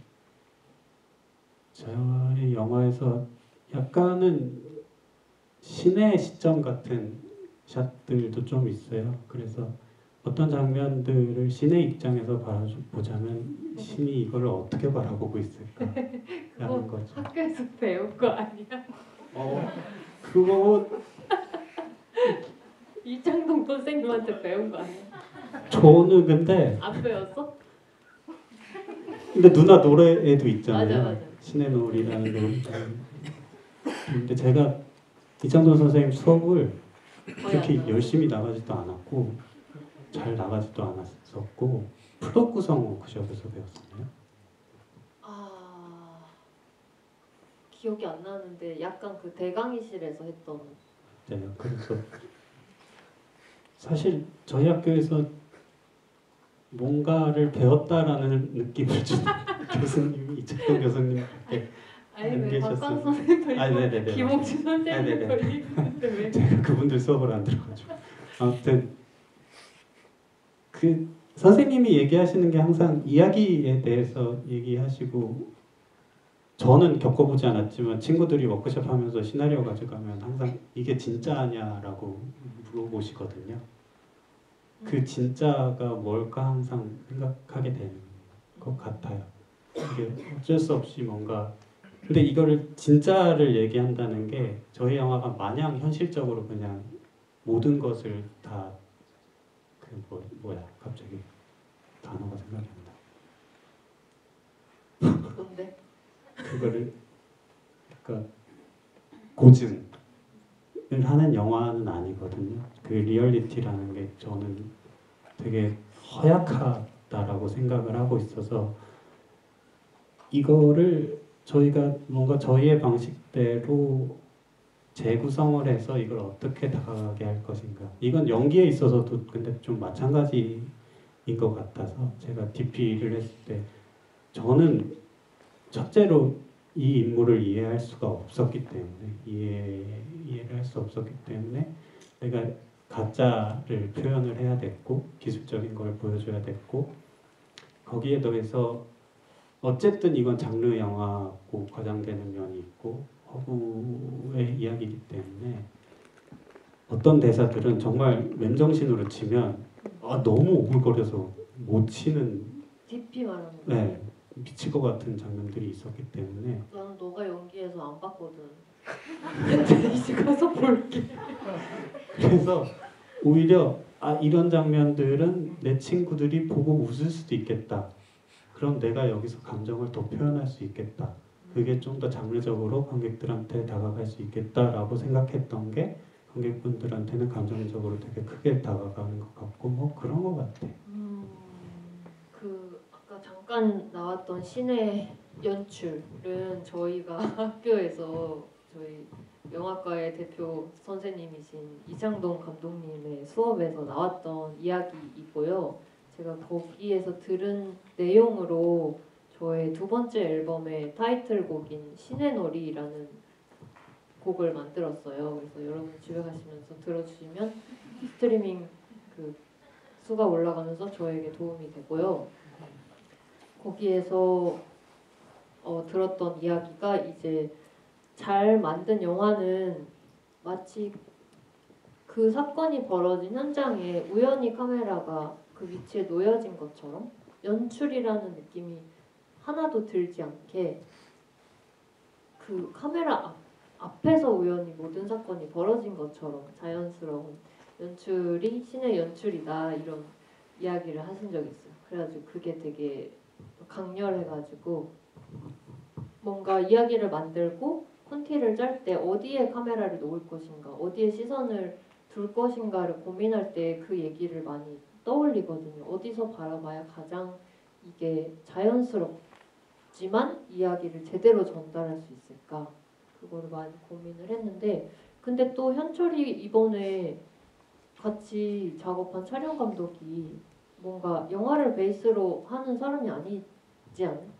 저의 영화에서 약간은 신의 시점 같은 샷들도 좀 있어요. 그래서 어떤 장면들을 신의 입장에서 바라보자면 신이 이걸 어떻게 바라보고 있을까라는 거죠. 학교에서 배운 거 아니야? 그거 이창동 선생님한테 배운 거 아니야? 저는 근데 안 배웠어? 누나 노래에도 있잖아요. 맞아. 신의 노을이라는 노래. 근데 제가 이창동 선생님 수업을 그렇게 열심히 나가지도 않았고 잘 나가지도 않았었고 플롯 구성 워크숍에서 배웠었나요? 아 기억이 안 나는데 약간 그 대강의실에서 했던. 네, 그래서 사실 저희 학교에서 뭔가를 배웠다라는 느낌을 주는 교수님이 이창동 교수님밖에 아니 안 왜 계셨어요. 박광 선생님도 있고 네네네. 김홍준 선생님도 네네네. 있는데 왜? 제가 그분들 수업을 안 들어가지고 아무튼 그 선생님이 얘기하시는 게 항상 이야기에 대해서 얘기하시고 저는 겪어보지 않았지만 친구들이 워크숍 하면서 시나리오 가져가면 항상 이게 진짜냐라고 물어보시거든요. 그 진짜가 뭘까 항상 생각하게 되는 것 같아요. 이게 어쩔 수 없이 뭔가 근데 이거를 진짜를 얘기한다는 게 저희 영화가 마냥 현실적으로 그냥 모든 것을 다 뭐야 갑자기 단어가 생각이 안 나. 뭔데? 그거를 그러니까 고증을 하는 영화는 아니거든요. 그 리얼리티라는 게 저는 되게 허약하다라고 생각을 하고 있어서 이거를 저희가 뭔가 저희의 방식대로 재구성을 해서 이걸 어떻게 다가가게 할 것인가. 이건 연기에 있어서도 근데 좀 마찬가지인 것 같아서 제가 DP를 했을 때 저는 첫째로 이 인물을 이해할 수가 없었기 때문에 이해를 할 수 없었기 때문에 내가 가짜를 표현을 해야 됐고 기술적인 걸 보여줘야 됐고 거기에 더해서 어쨌든 이건 장르 영화고 과장되는 면이 있고 허구의 이야기이기 때문에 어떤 대사들은 정말 맨정신으로 치면 너무 오글거려서 못 치는 DP 말하는 거. 네, 미칠 것 같은 장면들이 있었기 때문에 나는 너가 연기해서 안 봤거든. 근데 이제 가서 볼게. 그래서 오히려 이런 장면들은 내 친구들이 보고 웃을 수도 있겠다. 그럼 내가 여기서 감정을 더 표현할 수 있겠다. 그게 좀 더 장르적으로 관객들한테 다가갈 수 있겠다라고 생각했던 게 관객분들한테는 감정적으로 되게 크게 다가가는 것 같고 뭐 그런 것 같아요. 그 아까 잠깐 나왔던 신의 연출은 저희가 학교에서 저희 영화과의 대표 선생님이신 이창동 감독님의 수업에서 나왔던 이야기이고요. 제가 거기에서 들은 내용으로 저의 두 번째 앨범의 타이틀곡인 신의 놀이라는 곡을 만들었어요. 그래서 여러분 집에 가시면서 들어주시면 스트리밍 그 수가 올라가면서 저에게 도움이 되고요. 거기에서 들었던 이야기가 이제 잘 만든 영화는 마치 그 사건이 벌어진 현장에 우연히 카메라가 그 위치에 놓여진 것처럼 연출이라는 느낌이 하나도 들지 않게 그 카메라 앞에서 우연히 모든 사건이 벌어진 것처럼 자연스러운 연출이 신의 연출이다 이런 이야기를 하신 적이 있어요. 그래가지고 그게 되게 강렬해가지고 뭔가 이야기를 만들고 콘티를 짤 때 어디에 카메라를 놓을 것인가, 어디에 시선을 둘 것인가를 고민할 때 그 얘기를 많이 떠올리거든요. 어디서 바라봐야 가장 이게 자연스럽지만 이야기를 제대로 전달할 수 있을까? 그거를 많이 고민을 했는데 근데 또 현철이 이번에 같이 작업한 촬영 감독이 뭔가 영화를 베이스로 하는 사람이 아니지 않아요?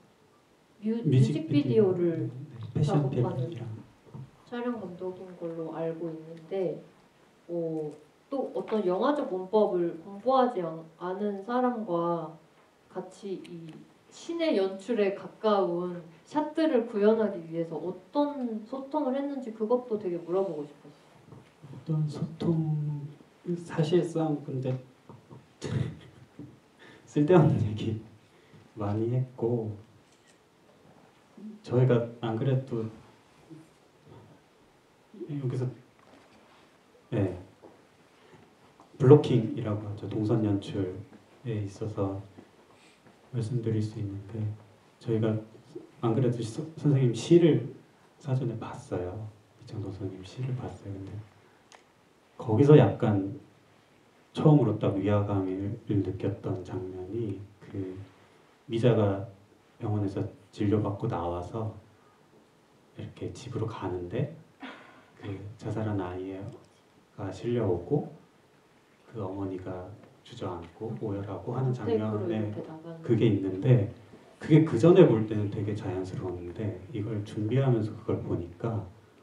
뮤직비디오를 패션 작업하는 필름이랑 촬영 감독인 걸로 알고 있는데 또 어떤 영화적 문법을 공부하지 않은 사람과 같이 이 신의 연출에 가까운 샷들을 구현하기 위해서 어떤 소통을 했는지 그것도 되게 물어보고 싶었어요. 어떤 소통 사실상 근데 쓸데없는 얘기 많이 했고 저희가 안 그래도 여기서 네, 블로킹이라고 하죠. 동선 연출에 있어서 말씀드릴 수 있는 게 저희가 안 그래도 선생님 시를 사전에 봤어요. 이창동 선생님 시를 봤어요. 근데 거기서 약간 처음으로 딱 위화감을 느꼈던 장면이 그 미자가 병원에서 진료받고 나와서 이렇게 집으로 가는데 그 자살한 아이가 실려오고 그 어머니가 주저앉고 오열하고 하는 장면에 그게 있는데 그게 그 전에 볼 때는 되게 자연스러웠는데 이걸 준비하면서 그걸 보니까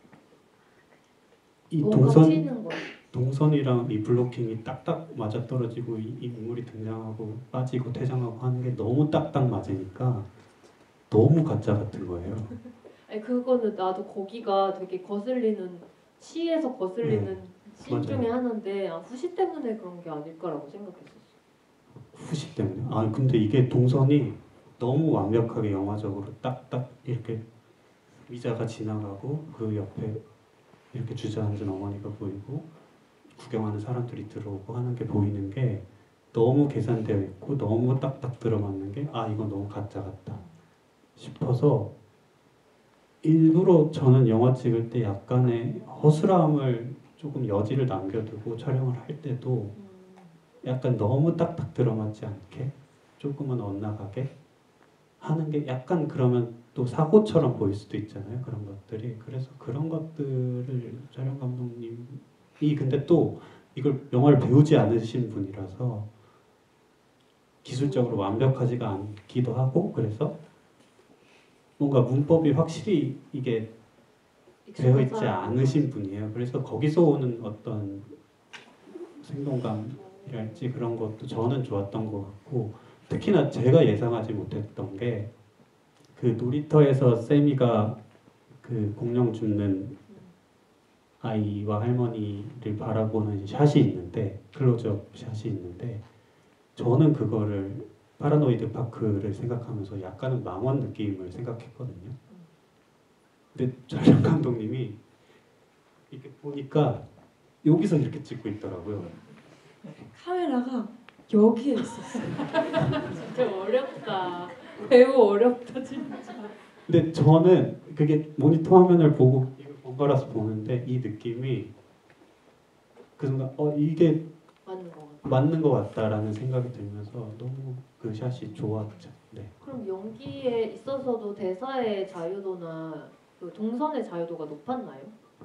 이 동선이랑 이 블로킹이 딱딱 맞아떨어지고 이 인물이 등장하고 빠지고 퇴장하고 하는 게 너무 딱딱 맞으니까 너무 가짜 같은 거예요. 아니 그거는 나도 거기가 되게 거슬리는 시에서 거슬리는 씬 중에 하나인데 후시 때문에 그런 게 아닐까라고 생각했었어. 후시 때문에? 아 근데 이게 동선이 너무 완벽하게 영화적으로 딱딱 이렇게 미자가 지나가고 그 옆에 이렇게 주저앉은 어머니가 보이고 구경하는 사람들이 들어오고 하는 게 보이는 게 너무 계산되어 있고 너무 딱딱 들어맞는 게 아 이건 너무 가짜 같다 싶어서 일부러 저는 영화 찍을 때 약간의 허술함을 조금 여지를 남겨두고 촬영을 할 때도 약간 너무 딱딱 들어맞지 않게 조금은 엇나가게 하는 게 약간 그러면 또 사고처럼 보일 수도 있잖아요. 그런 것들이. 그래서 그런 것들을 촬영 감독님이 근데 또 이걸 영화를 배우지 않으신 분이라서 기술적으로 완벽하지가 않기도 하고 그래서 뭔가 문법이 확실히 이게 되어 있지 않으신 분이에요. 그래서 거기서 오는 어떤 생동감이랄지 그런 것도 저는 좋았던 것 같고 특히나 제가 예상하지 못했던 게 그 놀이터에서 세미가 그 공룡 줍는 아이와 할머니를 바라보는 샷이 있는데 클로즈업 샷이 있는데 저는 그거를 파라노이드 파크를 생각하면서 약간은 망원 느낌을 생각했거든요. 근데 촬영 감독님이 이렇게 보니까 여기서 이렇게 찍고 있더라고요. 카메라가 여기에 있었어요. 진짜 어렵다. 배우 어렵다 진짜. 근데 저는 그게 모니터 화면을 보고 이걸 번갈아서 보는데 이 느낌이 그 순간 이게 맞는 것 같다라는 생각이 들면서 너무 그 샷이 좋았죠. 네. 그럼 연기에 있어서도 대사의 자유도나 그 동선의 자유도가 높았나요?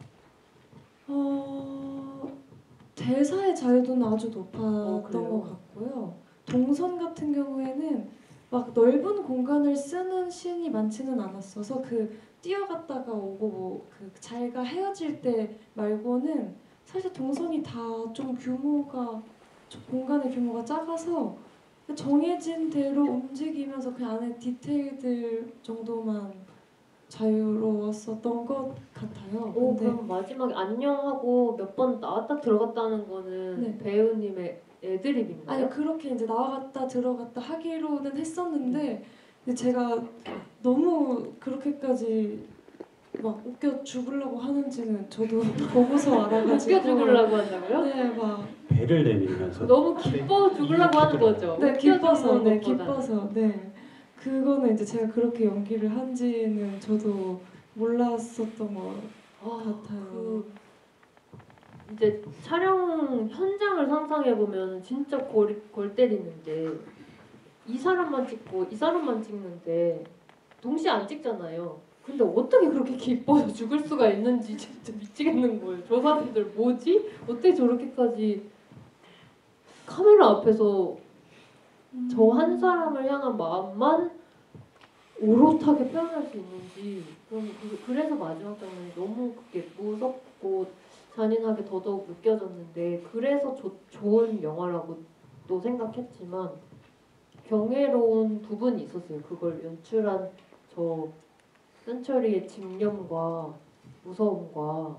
대사의 자유도는 아주 높았던 그래요? 것 같고요. 동선 같은 경우에는 막 넓은 공간을 쓰는 씬이 많지는 않았어서 그 뛰어갔다가 오고 그 잘가 헤어질 때 말고는 사실 동선이 다 좀 공간의 규모가 작아서 정해진 대로 움직이면서 그 안에 디테일들 정도만 자유로웠었던 것 같아요. 그럼 마지막에 안녕하고 몇 번 나왔다 들어갔다는 거는 네. 배우님의 애드립인가요? 아니 그렇게 이제 나와갔다 들어갔다 하기로는 했었는데 근데 제가 너무 그렇게까지 막 웃겨 죽으려고 하는지는 저도 보고서 알아가지고 웃겨 죽으려고 한다고요? 네, 막 배를 내밀면서 너무 기뻐 죽으려고 하는 거죠. 네, 웃겨 기뻐서, 죽는 네, 것보다는. 기뻐서, 네. 그거는 이제 제가 그렇게 연기를 한지는 저도 몰랐었던 것 같아요. 그 이제 촬영 현장을 상상해 보면 진짜 골 때리는데 이 사람만 찍고 이 사람만 찍는데 동시에 안 찍잖아요. 근데 어떻게 그렇게 기뻐서 죽을 수가 있는지 진짜 미치겠는 거예요. 저 사람들 뭐지? 어떻게 저렇게까지 카메라 앞에서 저 한 사람을 향한 마음만 오롯하게 표현할 수 있는지 그래서 마지막 장면이 너무 그게 무섭고 잔인하게 더더욱 느껴졌는데 그래서 좋은 영화라고 또 생각했지만 경외로운 부분이 있었어요. 그걸 연출한 저 현철이의 집념과 무서움과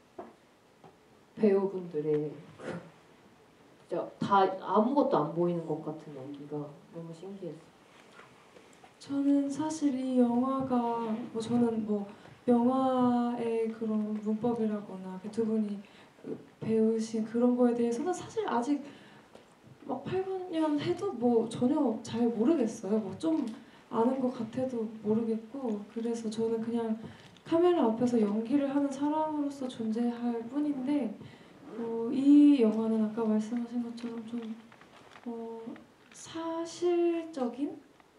배우분들의 진짜 다 아무것도 안 보이는 것 같은 연기가 너무 신기했어요. 저는 사실 이 영화가 저는 영화의 그런 문법이라거나 두 분이 배우신 그런 거에 대해서는 사실 아직 막 8년 해도 전혀 잘 모르겠어요. 좀 아는 것 같아도 모르겠고 그래서 저는 그냥 카메라 앞에서 연기를 하는 사람으로서 존재할 뿐인데 이 영화는 아까 말씀하신 것처럼 좀 사실적인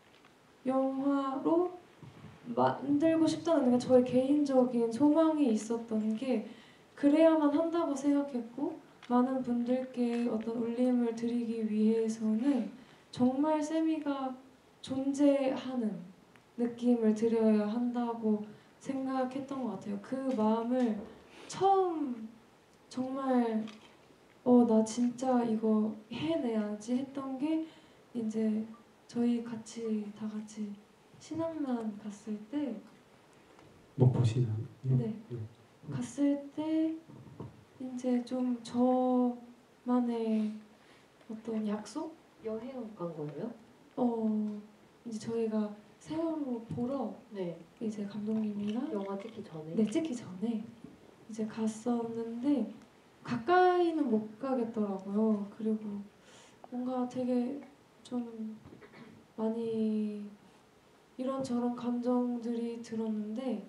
영화로 만들고 싶다는 게 저의 개인적인 소망이 있었던 게 그래야만 한다고 생각했고 많은 분들께 어떤 울림을 드리기 위해서는 정말 세미가 존재하는 느낌을 드려야 한다고 생각했던 것 같아요. 그 마음을 처음 정말 나 진짜 이거 해내야지 했던 게 이제 저희 다 같이 신앙만 갔을 때 뭐 보시나요? 네. 갔을 때 이제 좀 저만의 어떤 약속? 여행 간 거예요? 이제 저희가 세월호 보러 네. 이제 감독님이랑 영화 찍기 전에. 네, 찍기 전에 이제 갔었는데 가까이는 못 가겠더라고요. 그리고 뭔가 되게 좀 많이 이런저런 감정들이 들었는데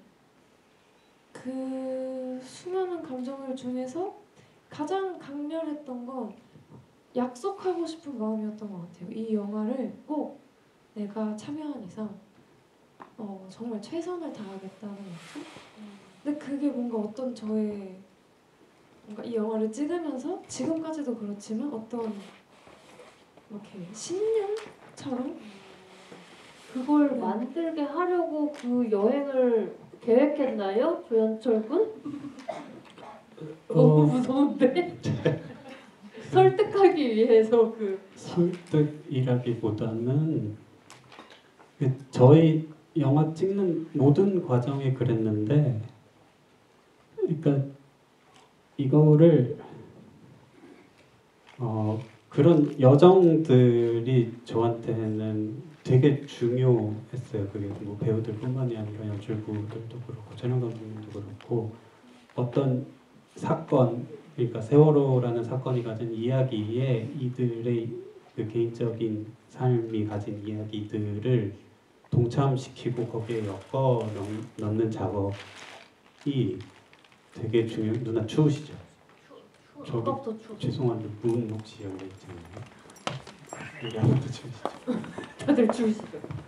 그 수많은 감정들 중에서 가장 강렬했던 건 약속하고 싶은 마음이었던 것 같아요. 이 영화를 꼭 내가 참여한 이상 정말 최선을 다하겠다는 약속? 근데 그게 뭔가 어떤 저의 뭔가 이 영화를 찍으면서 지금까지도 그렇지만 어떤 이렇게 신념처럼 그걸 네. 만들게 하려고 그 여행을 계획했나요? 조현철 군? 너무 무서운데? 설득하기 위해서 설득이라기보다는 저희 영화 찍는 모든 과정이 그랬는데, 그러니까 이거를 그런 여정들이 저한테는 되게 중요했어요. 그게 뭐 배우들뿐만이 아니라 연출부들도 그렇고 촬영 감독님도 그렇고 어떤 사건, 그러니까 세월호라는 사건이 가진 이야기에 이들의 그 개인적인 삶이 가진 이야기들을 동참시키고 거기에 엮어 넣는 작업이 되게 중요해요. 누나 추우시죠? 저기 아까부터 추워. 죄송한데 문 혹시 열려 있잖아요. 여기 아무도 추우시죠? 다들 추우시죠?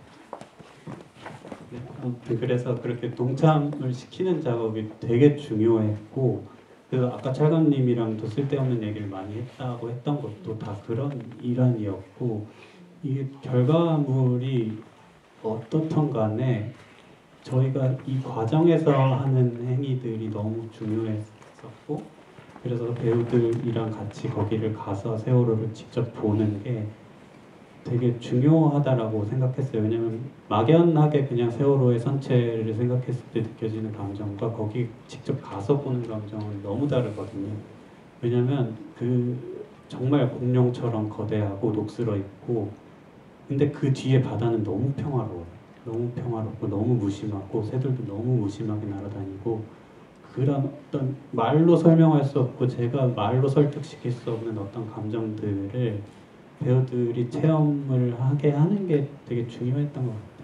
네, 아무튼 그래서 그렇게 동참을 시키는 작업이 되게 중요했고, 그 아까 찰감님이랑도 쓸데없는 얘기를 많이 했다고 했던 것도 다 그런 일환이었고, 이게 결과물이 어떻든 간에 저희가 이 과정에서 하는 행위들이 너무 중요했었고, 그래서 배우들이랑 같이 거기를 가서 세월호를 직접 보는 게 되게 중요하다라고 생각했어요. 왜냐면 막연하게 그냥 세월호의 선체를 생각했을 때 느껴지는 감정과 거기 직접 가서 보는 감정은 너무 다르거든요. 왜냐면 그 정말 공룡처럼 거대하고 녹슬어 있고, 근데 그 뒤에 바다는 너무 평화로워요. 너무 평화롭고 너무 무심하고 새들도 너무 무심하게 날아다니고 그런 어떤 말로 설명할 수 없고 제가 말로 설득시킬 수 없는 어떤 감정들을 배우들이 체험을 하게 하는 게 되게 중요했던 것 같아요.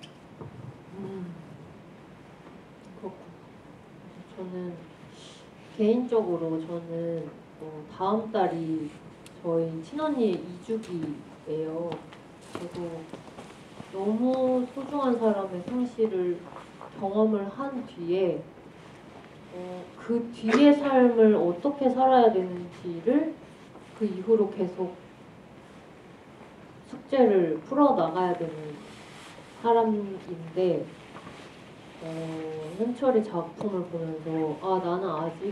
그렇구나. 저는 개인적으로 저는 다음 달이 저희 친언니의 2주기예요. 저도 너무 소중한 사람의 상실을 경험을 한 뒤에 그 뒤의 삶을 어떻게 살아야 되는지를 그 이후로 계속 숙제를 풀어나가야 되는 사람인데 현철이 작품을 보면서 나는 아직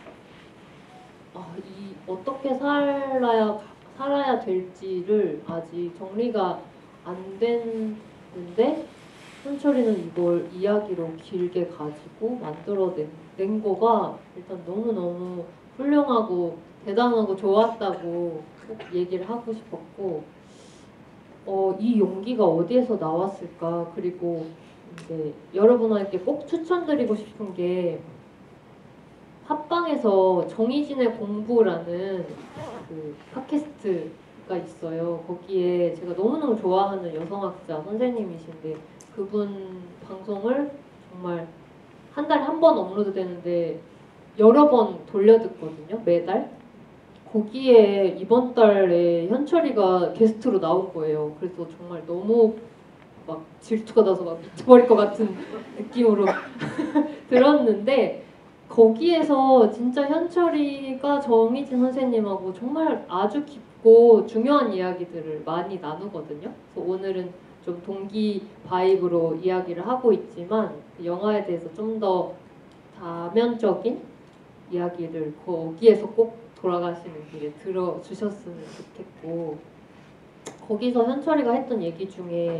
어떻게 살아야 될지를 아직 정리가 안 됐는데 현철이는 이걸 이야기로 길게 가지고 만들어낸 거가 일단 너무너무 훌륭하고 대단하고 좋았다고 꼭 얘기를 하고 싶었고 이 용기가 어디에서 나왔을까. 그리고 이제 여러분에게 꼭 추천드리고 싶은 게 팟빵에서 정의진의 공부라는 그 팟캐스트가 있어요. 거기에 제가 너무너무 좋아하는 여성학자 선생님이신데 그분 방송을 정말 한 달에 한 번 업로드 되는데 여러 번 돌려듣거든요. 매달. 거기에 이번 달에 현철이가 게스트로 나온 거예요. 그래서 정말 너무 막 질투가 나서 막 미쳐버릴 것 같은 느낌으로 들었는데 거기에서 진짜 현철이가 정희진 선생님하고 정말 아주 깊고 중요한 이야기들을 많이 나누거든요. 그래서 오늘은 좀 동기 바이브로 이야기를 하고 있지만 영화에 대해서 좀 더 다면적인 이야기를 거기에서 꼭 돌아가시는 길에 들어주셨으면 좋겠고 거기서 현철이가 했던 얘기 중에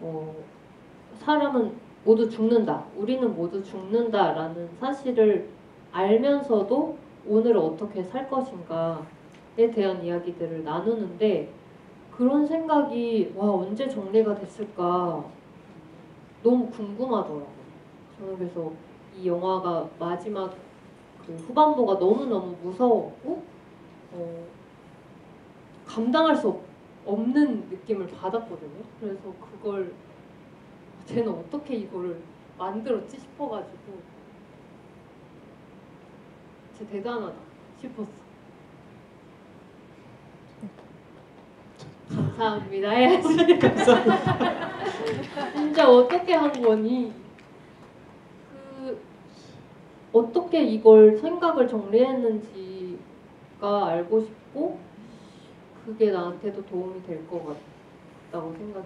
사람은 모두 죽는다. 우리는 모두 죽는다라는 사실을 알면서도 오늘을 어떻게 살 것인가에 대한 이야기들을 나누는데 그런 생각이 언제 정리가 됐을까 너무 궁금하더라고요. 저는 그래서 이 영화가 마지막 그 후반부가 너무너무 무서웠고 감당할 수 없는 느낌을 받았거든요. 그래서 그걸 쟤는 어떻게 이거를 만들었지 싶어가지고 진짜 대단하다 싶었어. 감사합니다 해야지. 진짜 어떻게 한 거니? 어떻게 이걸 생각을 정리했는지가 알고 싶고 그게 나한테도 도움이 될 것 같다고 생각이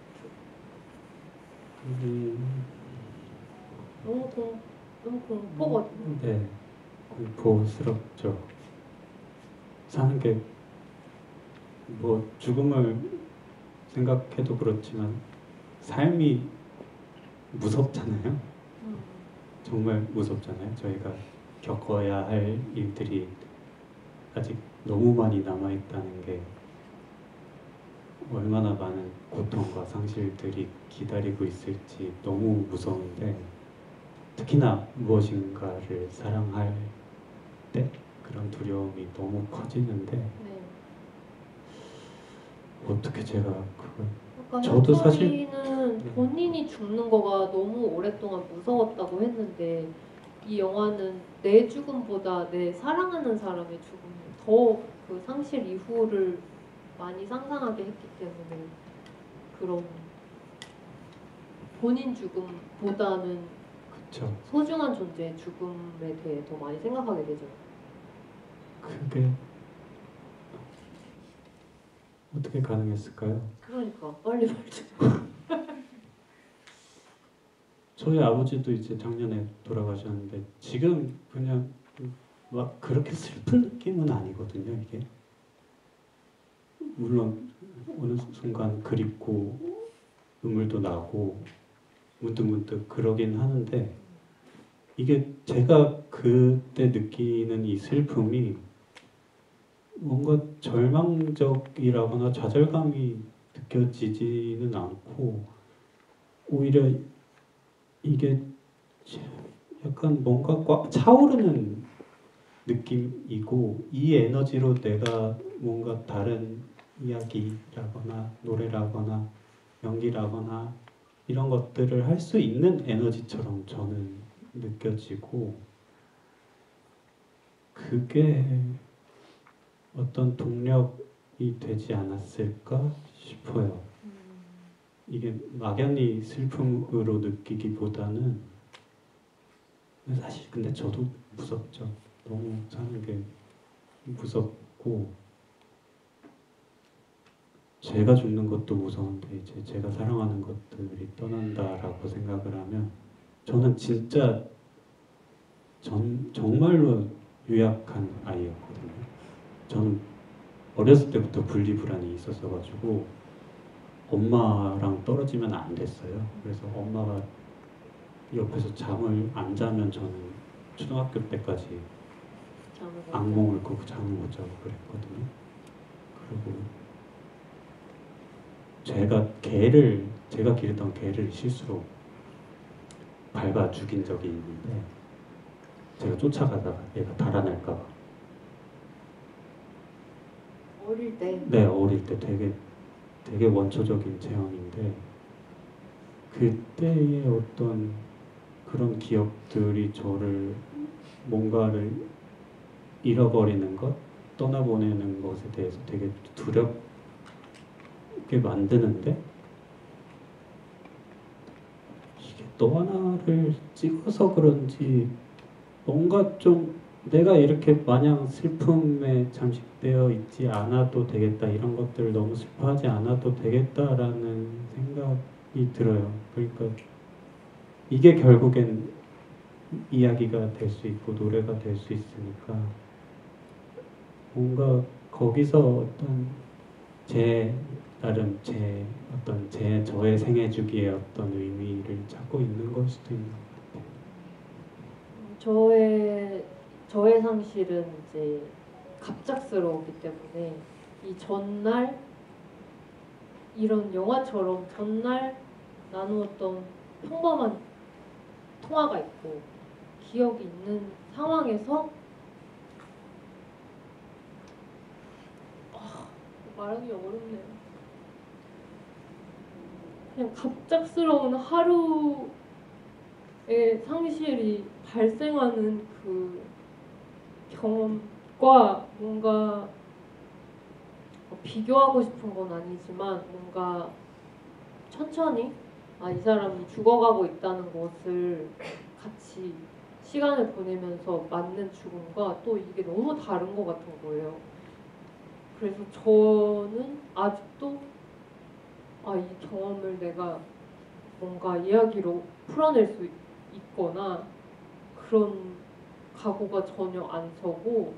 너무 공포거든요. 네, 공포스럽죠. 사는 게 뭐 죽음을 생각해도 그렇지만 삶이 무섭잖아요. 정말 무섭잖아요. 저희가 겪어야 할 일들이 아직 너무 많이 남아있다는 게 얼마나 많은 고통과 상실들이 기다리고 있을지 너무 무서운데 특히나 무엇인가를 사랑할 때 그런 두려움이 너무 커지는데 네. 어떻게 제가 그걸 그러니까 저도 사실 현철이는 본인이 죽는 거가 너무 오랫동안 무서웠다고 했는데 이 영화는 내 죽음보다 내 사랑하는 사람의 죽음 더 그 상실 이후를 많이 상상하게 했기 때문에 그런 본인 죽음보다는 그쵸. 소중한 존재의 죽음에 대해 더 많이 생각하게 되죠. 그게 어떻게 가능했을까요? 그러니까 빨리 말좀. 저희 아버지도 이제 작년에 돌아가셨는데 지금 그냥 막 그렇게 슬픈 느낌은 아니거든요. 이게 물론 어느 순간 그립고 눈물도 나고 문득문득 그러긴 하는데 이게 제가 그때 느끼는 이 슬픔이 뭔가 절망적이라거나 좌절감이 느껴지지는 않고 오히려 이게 약간 뭔가 꽉 차오르는 느낌이고 이 에너지로 내가 뭔가 다른 이야기라거나 노래라거나 연기라거나 이런 것들을 할 수 있는 에너지처럼 저는 느껴지고 그게 어떤 동력이 되지 않았을까 싶어요. 이게 막연히 슬픔으로 느끼기보다는 사실 근데 저도 무섭죠. 너무 사는 게 무섭고 제가 죽는 것도 무서운데 이제 제가 사랑하는 것들이 떠난다라고 생각을 하면 저는 진짜 정말로 유약한 아이였거든요. 저는 어렸을 때부터 분리불안이 있었어가지고 엄마랑 떨어지면 안 됐어요. 그래서 엄마가 옆에서 잠을 안 자면 저는 초등학교 때까지 악몽을 꾸고 잠을 못 자고 그랬거든요. 그리고 제가 기르던 개를 실수로 밟아 죽인 적이 있는데 제가 쫓아가다가 얘가 달아날까 봐. 어릴 때 네, 어릴 때 되게 원초적인 체형인데 그때의 어떤 그런 기억들이 저를 뭔가를 잃어버리는 것, 떠나보내는 것에 대해서 되게 두렵게 만드는데 이게 또 하나를 찍어서 그런지 뭔가 좀 내가 이렇게 마냥 슬픔에 잠식되어 있지 않아도 되겠다 이런 것들을 너무 슬퍼하지 않아도 되겠다라는 생각이 들어요. 그러니까 이게 결국엔 이야기가 될 수 있고 노래가 될 수 있으니까 뭔가 거기서 어떤 제 나름 저의 생애 주기에 어떤 의미를 찾고 있는 걸 수도 있는 것 저의 상실은 이제 갑작스러웠기 때문에 이 전날 이런 영화처럼 전날 나누었던 평범한 통화가 있고 기억이 있는 상황에서 말하기 어렵네요. 그냥 갑작스러운 하루의 상실이 발생하는 그 경험과 뭔가 비교하고 싶은 건 아니지만 뭔가 천천히 이 사람이 죽어가고 있다는 것을 같이 시간을 보내면서 맞는 죽음과 또 이게 너무 다른 것 같은 거예요. 그래서 저는 아직도 이 경험을 내가 뭔가 이야기로 풀어낼 수 있거나 그런 각오가 전혀 안 서고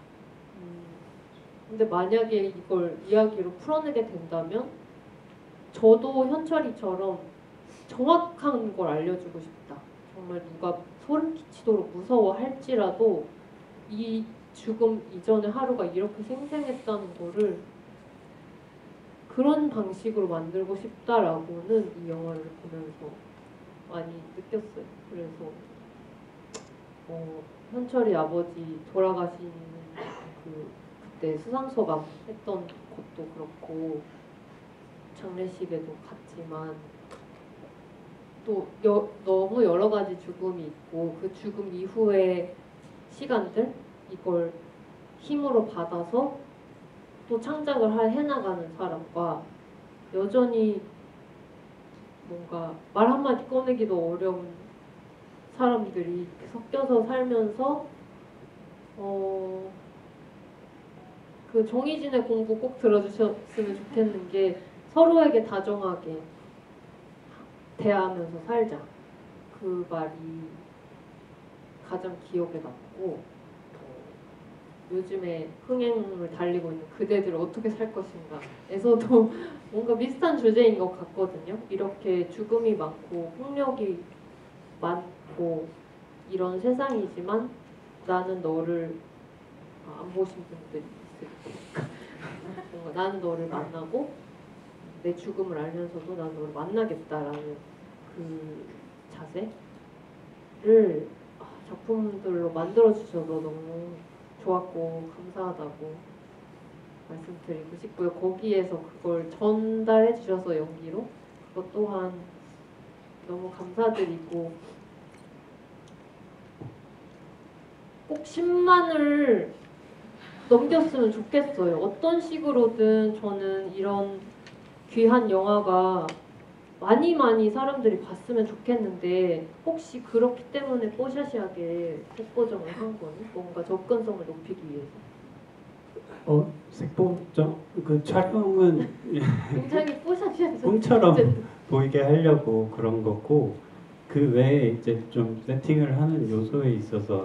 근데 만약에 이걸 이야기로 풀어내게 된다면 저도 현철이처럼 정확한 걸 알려주고 싶다. 정말 누가 소름 끼치도록 무서워할지라도 이 죽음 이전의 하루가 이렇게 생생했다는 거를 그런 방식으로 만들고 싶다라고는 이 영화를 보면서 많이 느꼈어요. 그래서 현철이 아버지 돌아가신 그때 수상소감 했던 것도 그렇고 장례식에도 갔지만 또 너무 여러 가지 죽음이 있고 그 죽음 이후의 시간들 이걸 힘으로 받아서 또 창작을 해나가는 사람과 여전히 뭔가 말 한마디 꺼내기도 어려운 사람들이 섞여서 살면서 그 정희진의 공부 꼭 들어주셨으면 좋겠는 게 서로에게 다정하게 대하면서 살자. 그 말이 가장 기억에 남고 요즘에 흥행을 달리고 있는 그대들 어떻게 살 것인가에서도 뭔가 비슷한 주제인 것 같거든요. 이렇게 죽음이 많고 폭력이 많고 이런 세상이지만 나는 너를 안 보신 분들이 있을 테니까 뭔가 나는 너를 만나고 내 죽음을 알면서도 나는 너를 만나겠다라는 그 자세를 작품들로 만들어 주셔서 너무 좋았고 감사하다고 말씀드리고 싶고요. 거기에서 그걸 전달해 주셔서 연기로 그것 또한 너무 감사드리고 꼭 10만을 넘겼으면 좋겠어요. 어떤 식으로든 저는 이런 귀한 영화가 많이 사람들이 봤으면 좋겠는데 혹시 그렇기 때문에 뽀샤시하게 색보정을 한 거니? 뭔가 접근성을 높이기 위해서. 색보정 그 촬영은 굉장히 뽀샤시해서 꿈처럼 보이게 하려고 그런 거고 그 외에 이제 좀 세팅을 하는 요소에 있어서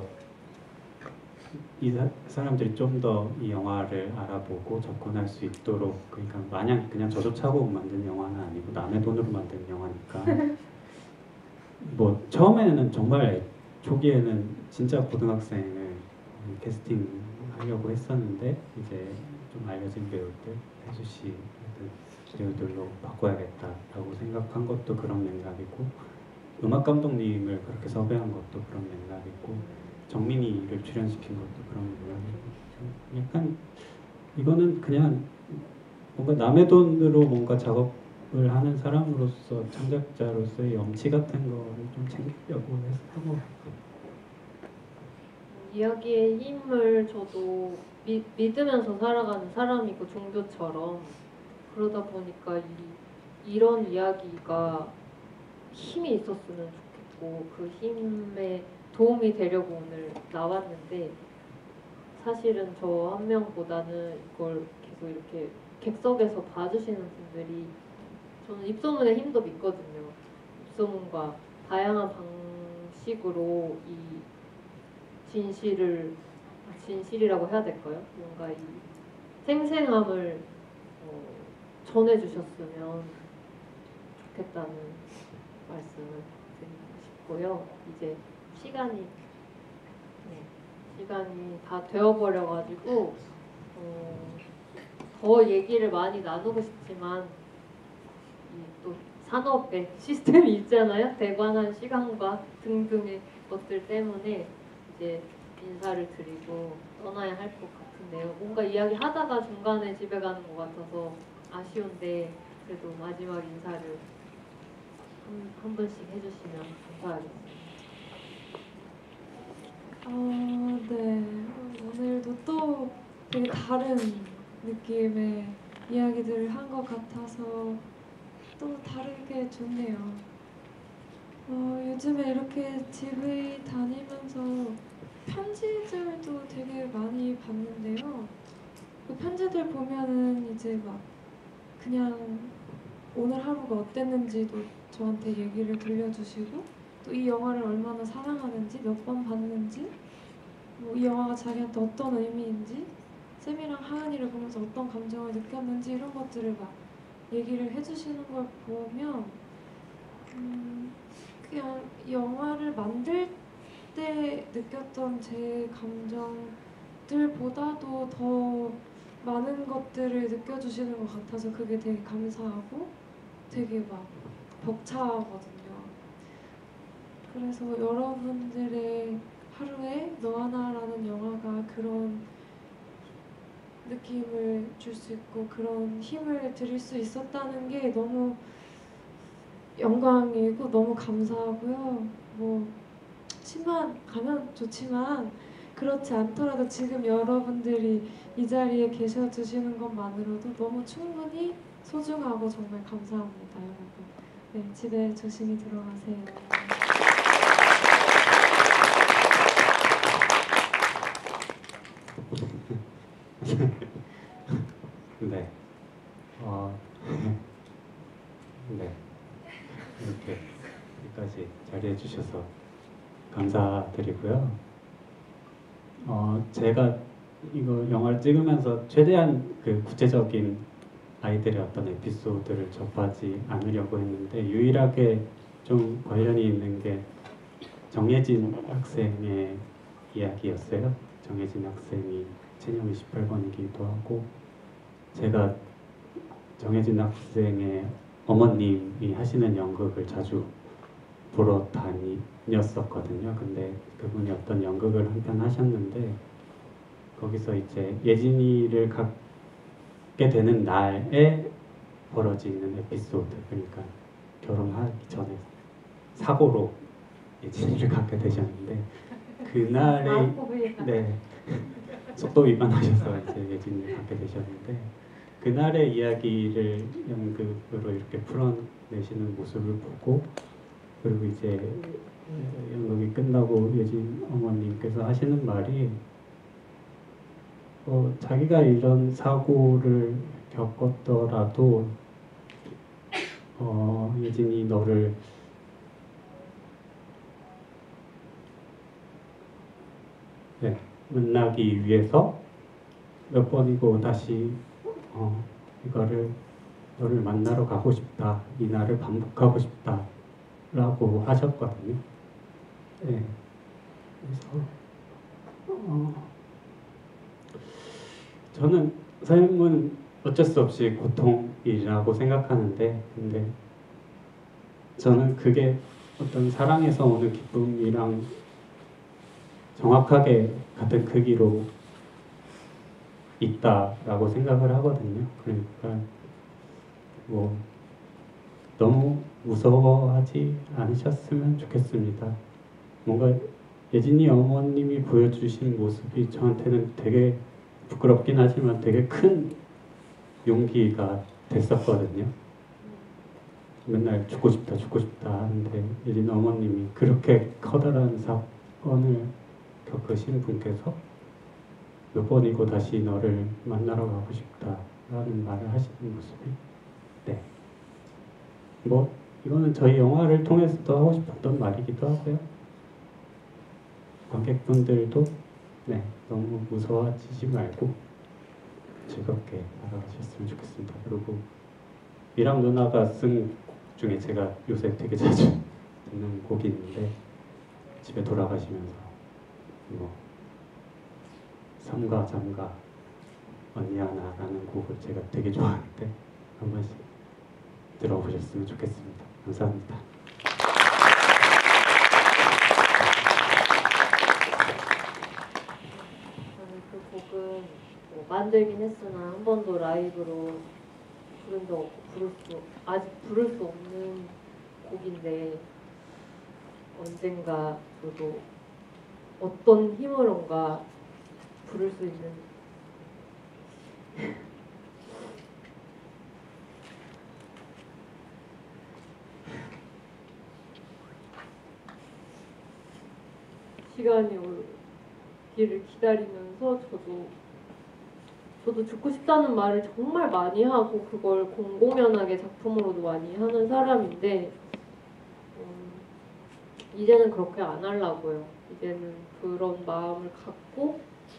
이 사람들이 좀 더 이 영화를 알아보고 접근할 수 있도록 그러니까 마냥 그냥 저조차고 만든 영화는 아니고 남의 돈으로 만든 영화니까 뭐 처음에는 정말 초기에는 진짜 고등학생을 캐스팅하려고 했었는데 이제 좀 알려진 배우들 혜수 씨 같은 배우들로 바꿔야겠다라고 생각한 것도 그런 맥락이고 음악 감독님을 그렇게 섭외한 것도 그런 맥락이고 정민이를 출연시킨 것도 그런 맥락이고 약간 이거는 그냥 뭔가 남의 돈으로 뭔가 작업을 하는 사람으로서 창작자로서의 염치 같은 거를 좀 챙기려고 했던 것 같아요. 이야기의 힘을 저도 믿으면서 살아가는 사람이고 종교처럼 그러다 보니까 이런 이야기가 힘이 있었으면 좋겠고 그 힘에 도움이 되려고 오늘 나왔는데 사실은 저 한 명보다는 이걸 계속 이렇게 객석에서 봐주시는 분들이 저는 입소문의 힘도 믿거든요. 입소문과 다양한 방식으로 이 진실이라고 해야 될까요? 뭔가 이 생생함을 전해주셨으면 좋겠다는 말씀을 드리고 싶고요. 이제 시간이 다 되어버려가지고 더 얘기를 많이 나누고 싶지만 또 산업의 시스템이 있잖아요. 대관한 시간과 등등의 것들 때문에 이제 인사를 드리고 떠나야 할 것 같은데요. 뭔가 이야기 하다가 중간에 집에 가는 것 같아서 아쉬운데 그래도 마지막 인사를 한 분씩 해주시면 감사하겠습니다. 네. 오늘도 또 되게 다른 느낌의 이야기들을 한 것 같아서 또 다르게 좋네요. 요즘에 이렇게 집에 다니면서 편지들도 되게 많이 봤는데요. 그 편지들 보면은 이제 막 그냥 오늘 하루가 어땠는지도 저한테 얘기를 들려주시고 또 이 영화를 얼마나 사랑하는지 몇 번 봤는지 뭐 이 영화가 자기한테 어떤 의미인지 쌤이랑 하은이를 보면서 어떤 감정을 느꼈는지 이런 것들을 막 얘기를 해주시는 걸 보면 그냥 영화를 만들 때 느꼈던 제 감정들보다도 더 많은 것들을 느껴주시는 것 같아서 그게 되게 감사하고 되게 막 벅차거든요. 그래서 여러분들의 하루에 너 하나라는 영화가 그런 느낌을 줄 수 있고 그런 힘을 드릴 수 있었다는 게 너무 영광이고 너무 감사하고요. 뭐 10만 가면 좋지만 그렇지 않더라도 지금 여러분들이 이 자리에 계셔 주시는 것만으로도 너무 충분히 소중하고 정말 감사합니다, 여러분. 네, 집에 조심히 들어가세요. 네. 네. 이렇게 여기까지 자리해 주셔서 감사드리고요. 제가 이거 영화를 찍으면서 최대한 그 구체적인 아이들의 어떤 에피소드를 접하지 않으려고 했는데 유일하게 좀 관련이 있는 게 정예진 학생의 이야기였어요. 정예진 학생이 체념이 18번이기도 하고 제가 정예진 학생의 어머님이 하시는 연극을 자주 보러 다녔었거든요. 근데 그분이 어떤 연극을 한 편 하셨는데 거기서 이제 예진이를 갖게 되는 날에 벌어지는 에피소드, 그러니까 결혼하기 전에 사고로 예진이를 갖게 되셨는데 그날의 네 속도 위반하셔서 이제 예진이를 갖게 되셨는데 그날의 이야기를 연극으로 이렇게 풀어내시는 모습을 보고, 그리고 이제 연극이 끝나고 예진 어머님께서 하시는 말이 자기가 이런 사고를 겪었더라도 예진이 너를 만나기 위해서 몇 번이고 다시 이거를 너를 만나러 가고 싶다, 이 날을 반복하고 싶다 라고 하셨거든요. 네. 그래서 저는 삶은 어쩔 수 없이 고통이라고 생각하는데, 근데 저는 그게 어떤 사랑에서 오는 기쁨이랑 정확하게 같은 크기로 있다라고 생각을 하거든요. 그러니까 뭐 너무 무서워하지 않으셨으면 좋겠습니다. 뭔가 예진이 어머님이 보여주신 모습이 저한테는 되게 부끄럽긴 하지만 되게 큰 용기가 됐었거든요. 맨날 죽고 싶다 하는데 예진 어머님이 그렇게 커다란 사건을 겪으신 분께서 몇 번이고 다시 너를 만나러 가고 싶다라는 말을 하시는 모습이, 뭐 이거는 저희 영화를 통해서도 하고 싶었던 말이기도 하고요. 관객분들도 너무 무서워하지 말고 즐겁게 나가셨으면 좋겠습니다. 그리고 미랑 누나가 쓴 곡 중에 제가 요새 되게 자주 듣는 곡이 있는데, 집에 돌아가시면서 뭐 삼가 잠가 언니 하나라는 곡을 제가 되게 좋아하는데 한 번씩 들어보셨으면 좋겠습니다. 감사합니다. 저는 그 곡은 만들긴 했으나 한 번도 라이브로 부른 적 없고 아직 부를 수 없는 곡인데, 언젠가 저도 어떤 힘으론가 부를 수 있는 시간이 오기를 기다리면서 저도 죽고 싶다는 말을 정말 많이 하고 그걸 공공연하게 작품으로도 많이 하는 사람인데, 이제는 그렇게 안 하려고요. 이제는 그런 마음을 갖고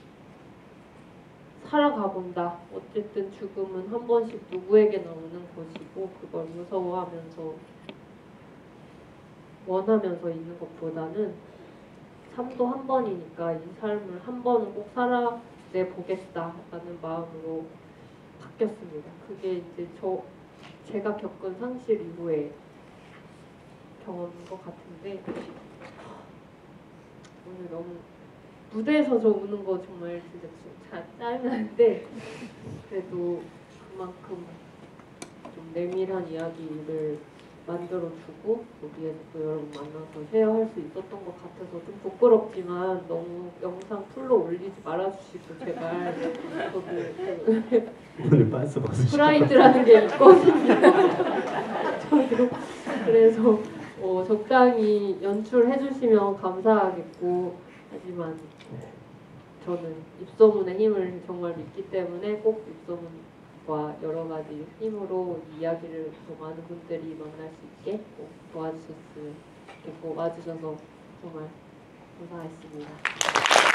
살아가 본다. 어쨌든 죽음은 한 번씩 누구에게나 오는 것이고, 그걸 무서워하면서 원하면서 있는 것보다는 삶도 한 번이니까 이 삶을 한 번은 꼭 살아내 보겠다라는 마음으로 바뀌었습니다. 그게 이제 제가 겪은 상실 이후에 경험인 것 같은데, 오늘 너무 무대에서 저 우는 거 정말 진짜 짜증나는데, 그래도 그만큼 좀 내밀한 이야기를 만들어주고 여기에서 또 여러분 만나서 쉐어할 수 있었던 것 같아서 좀 부끄럽지만 너무 영상 풀로 올리지 말아주시고 제발. 저도 오늘 빤스 벗으시고 프라이드라는 게 있거든요. 저도 그래서 적당히 연출해주시면 감사하겠고, 하지만 저는 입소문의 힘을 정말 믿기 때문에 꼭 입소문과 여러 가지 힘으로 이 이야기를 더 많은 분들이 만날 수 있게 꼭 도와주셨으면 좋겠고, 와주셔서 정말 감사했습니다.